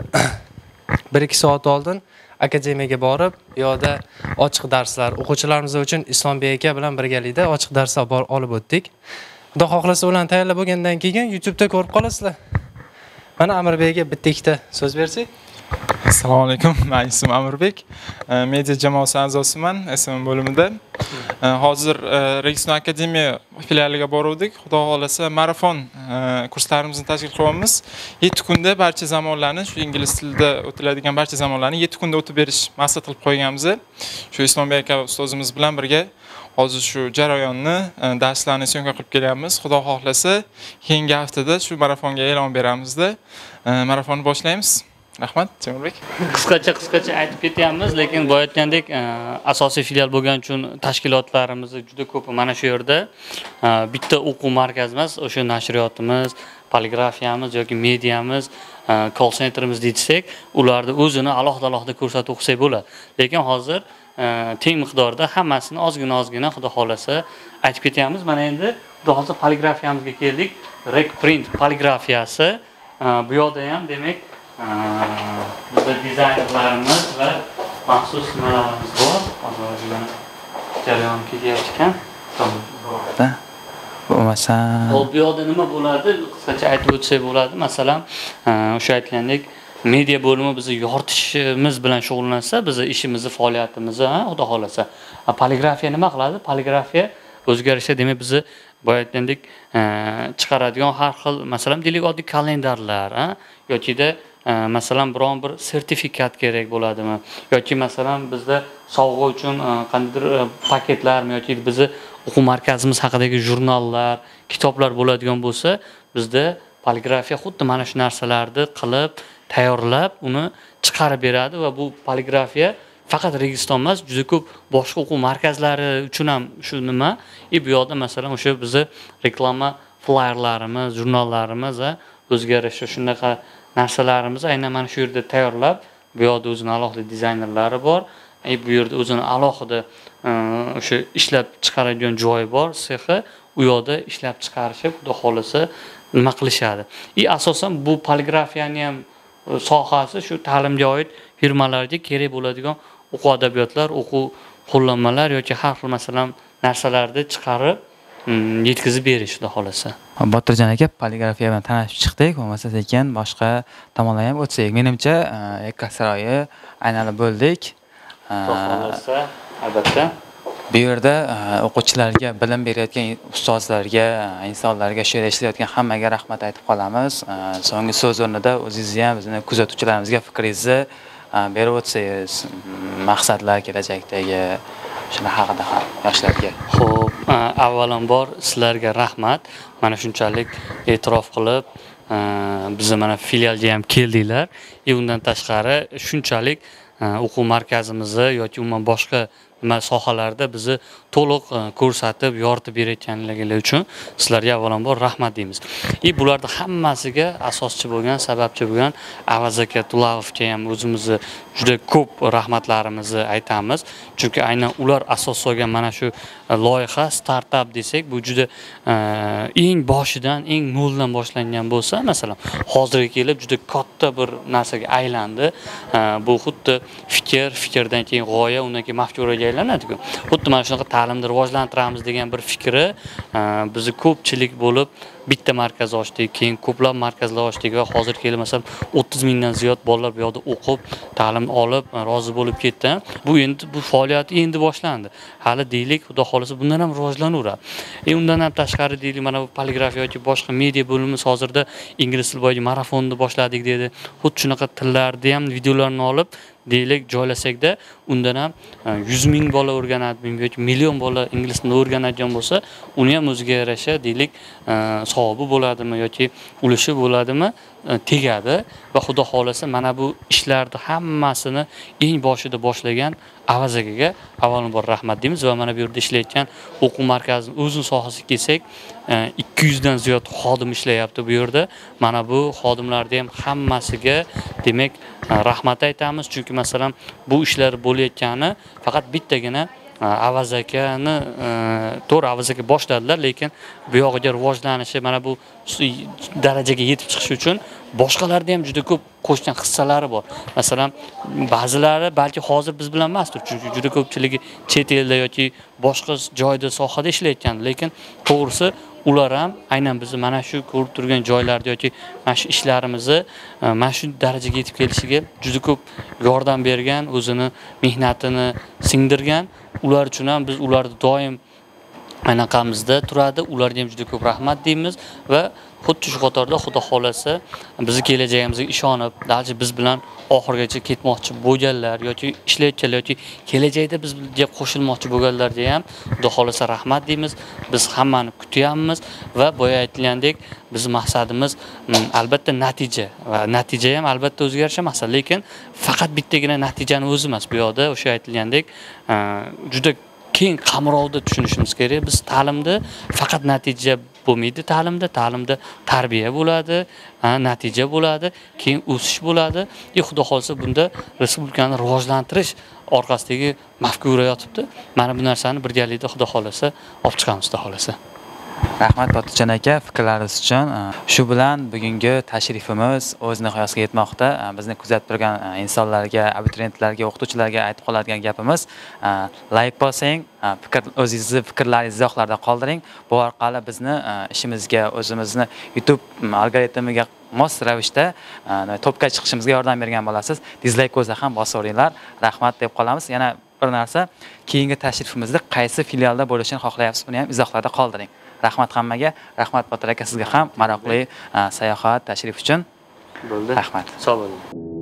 bir ikki soat oldin akademiyaga borib, bu yerda ochiq darslar o'quvchilarimiz uchun Islombek aka bilan birgalikda ochiq darslar olib o'tdik. Xudo xohlasa ularni tayyorlab bo'lgandan keyin YouTube'da ko'rib qolasizlar. Mana Amirbekga bitta ikkita so'z bersak.
Assalomu alaykum. Men ismim Amirbek. Media jamoasi a'zosiman S M M bo'limida. Hozir Registon akademiya filialiga boruvdik. Xudo xolasa marafon kurslarimizni tashkil qilyapmiz. yetti kunda barcha zamonlarni, shu ingliz tilida o'tiladigan barcha zamonlarni yetti kunda o'tib berish maqsad qilib qo'yganmiz. Shu Islombek aka ustozimiz bilan birga hozir shu jarayonni, darslarni syomka qilib kelyapmiz. Xudo xolasa keyingi haftada shu marafonga e'lon beramizda. Marafonni boshlaymiz. Rahmat, Temurbek.
Qisqacha qisqacha aytib ketyapmiz, lekin bu aytgandek asosiy filial bo'lgani uchun tashkilotlarimiz juda ko'p. Mana shu yerda bitta o'quv markazi emas, o'sha nashriyotimiz, poligrafiyamiz yoki mediamiz, call centerimiz desak, ularni o'zini alohida-alohida ko'rsatib o'qisak bo'ladi. Lekin hozir teng miqdorda hammasini ozgina-ozgina xudo xolasa aytib ketyapmiz. Mana endi xudo xolasa poligrafiyamizga keldik. Rec print poligrafiyasi bu yerda ham demak bizda dizaynerlarimiz va maxsus nimalarimiz bor. Hozir mana jarayon ketyapti ekan.
Bo'lmasa,
bu yerda nima bo'ladi? Qisqacha aytib o'tsak bo'ladi. Masalan, o'sha aytgandek media bo'limi bizni yoritishimiz bilan shug'ullansa, bizni ishimizni, faoliyatimizni, xudo xolasa. Poligrafiya nima qiladi? Poligrafiya o'zgarishda, demak, bizni boya aytgandek chiqaradigan har xil, masalan, deylik oddiy kalendarlar, yoki-da masalan biron bir sertifikat kerak bo'ladimi, yoki masalan bizda sovg'a uchun qandaydir paketlarmi yoki bizni o'quv markazimiz haqidagi jurnallar, kitoblar bo'ladigan bo'lsa, bizda poligrafiya xuddi mana shu narsalarni qilib, tayyorlab, uni chiqarib beradi va bu poligrafiya faqat Registon emas, juda ko'p boshqa o'quv markazlari uchun ham shu nima, e bu yerda masalan o'sha bizni reklama flyerlarimiz, jurnallarimiz va o'zgarishi shunaqa narsalarimizni aynan mana shu yerda tayyorlab, bu yerda o'zining alohida dizaynerlari bor. E bu yerda o'zining alohida o'sha ishlab chiqaradigan joyi bor, sexi, u yerda ishlab chiqarishib, xudo xolasa nima qilishadi. E asosan bu poligrafiyani ham sohasi shu ta'limga oid firmalarga kerak bo'ladigan o'quv adabiyotlar, o'quv qo'llanmalar yoki har xil masalan narsalarni chiqarib yetkazib berish, xudo xolasa.
Botirjon aka, poligrafiya bilan tanishib chiqdik, bo'lmasa sekin boshqa tomonlarga ham o'tsak. Menimcha Yakkasaroyni aylanib bo'ldik.
Xudo xolasa, albatta.
Bu yerda o'quvchilarga, bilim berayotgan ustozlarga, insonlarga, shu yerda ishlayotgan hammaga rahmat aytib qolamiz. So'nggi so'z o'rnida o'zingizni ham, bizning kuzatuvchilarimizga fikringizni
berib o'tsangiz, maqsadlar kelajakdagi shular haqida ham yoshlarga.
Xo'p, avvalambor sizlarga rahmat. Mana shunchalik e'tirof qilib, bizni mana filialga ham keldinglar. E undan tashqari shunchalik o'quv markazimizni yoki umuman boshqa nima sohalarda bizni to'liq ko'rsatib, yoritib berayotganligingiz uchun sizlarga avvalambor rahmat deymiz. E bularning hammasiga asoschi bo'lgan, sababchi bo'lgan Avaz aka Tulavovga ham o'zimizni juda ko'p rahmatlarimizni aytamiz. Chunki aynan ular asos solgan mana shu loyiha startup desak, bu juda eng boshidan, eng noldan boshlangan bo'lsa, masalan, hozirga kelib juda katta bir narsaga aylandi. Bu xuddi fikr, fikrdan keyin g'oya, undan keyin mafkuraga aylanadi-ku. Xuddi mana shunaqa ta'limni rivojlantiramiz degan bir fikri bizni ko'pchilik bo'lib bitta markaz ochdik, keyin ko'plab markazlar ochdik va hozir kelib masalan o'ttiz mingdan ziyod bolalar bu yoqda o'qib, ta'lim olib, rozi bo'lib ketdi. Bu endi bu faoliyat endi boshlandi. Hali deylik, xudo xolisa bundan ham rivojlanaveradi. E undan ham tashqari deylik, mana bu poligrafiya yoki boshqa media bo'limimiz hozirda ingliz tili bo'yicha marafonni boshladik dedi. Xuddi shunaqa tillarni ham videolarni olib deylik joylasakda, undan ham yuz ming bola o'rganadi, yoki million bola ingliz tilini o'rganadigan bo'lsa, uni ham o'ziga yarasha deylik savobi bo'ladimi yoki ulushi bo'ladimi, tegadi va xudo xolasa mana bu ishlarni hammasini eng boshida boshlagan Avaz akaga avvalambor rahmat deymiz va mana bu yerda ishlayotgan o'quv markazining o'zini sohasiga kelsak, ikki yuz dan ziyod xodim ishlayapti bu yerda. Mana bu xodimlarga ham hammasiga demak rahmat aytamiz, chunki masalan bu ishlar bo'layotgani faqat bittagina Avaz akani to'g'ri Avaz aka boshladilar, lekin bu yog'iga rivojlanishi, mana bu darajaga yetib chiqish uchun boshqalarda ham juda ko'p qo'shgan hissalari bor. Masalan, ba'zilari balki hozir biz bilan emasdir, chunki juda ko'pchiligi chet elda yoki boshqa joyda sohada ishlayotgan, lekin to'g'risi ular ham aynan bizni mana shu ko'rib turgan joylarda yoki mana shu ishlarimizni mana shu darajaga yetib kelishiga juda ko'p yordam bergan, o'zini mehnatini singdirgan. Ular uchun ham biz ularni doim anaqamizda turadi. Ularga ham juda ko'p rahmat deymiz va xuddi shu qatorda xudo xolasa bizni kelajagimizga ishonib, dalchi biz bilan oxirgacha ketmoqchi bo'lganlar yoki ishlayotganlar yoki kelajakda bizga qo'shilmoqchi bo'lganlarga ham xudo xolasa rahmat deymiz. Biz hammani kutyapmiz va boya aytilgandek, bizning maqsadimiz albatta natija va natija ham albatta o'ziga yarasha maqsad, lekin faqat bittagina natijani o'zi emas. Bu yoqda o'sha aytilgandek juda keng qamrovda tushunishimiz kerak. Biz ta'limda faqat natija bo'lmaydi, ta'limda, ta'limda tarbiya bo'ladi, natija bo'ladi, keyin o'sish bo'ladi. E xudo xolsa bunda respublikani rivojlantirish orqasidagi mafkura yotibdi. Mana bu narsani birgalikda xudo xolasa olib chiqamiz, xudo xolasa.
Rahmat Botirjon aka fikrlaringiz uchun. Shu bilan bugungi tashrifimiz o'z nihoyasiga yetmoqda. Bizni kuzatib turgan insonlarga, abituriyentlarga, o'qituvchilarga aytib qoladigan gapimiz, like bosing, fikr o'zingizni fikrlaringizni izohlarda qoldiring. Bu orqali bizni ishimizga, o'zimizni YouTube algoritmiga mos ravishda topga chiqishimizga yordam bergan bo'lasiz. Dislike ko'za ham bosaveringlar. Rahmat deb qolamiz. Yana bir narsa, keyingi tashrifimizda qaysi filialda bo'lishini xohlayapsiz, uni ham izohlarda qoldiring. Rahmat hammaga, rahmat Botir aka sizga ham maroqli sayohat, tashrif uchun.
Bo'ldi.
Rahmat.
Sog' bo'ling.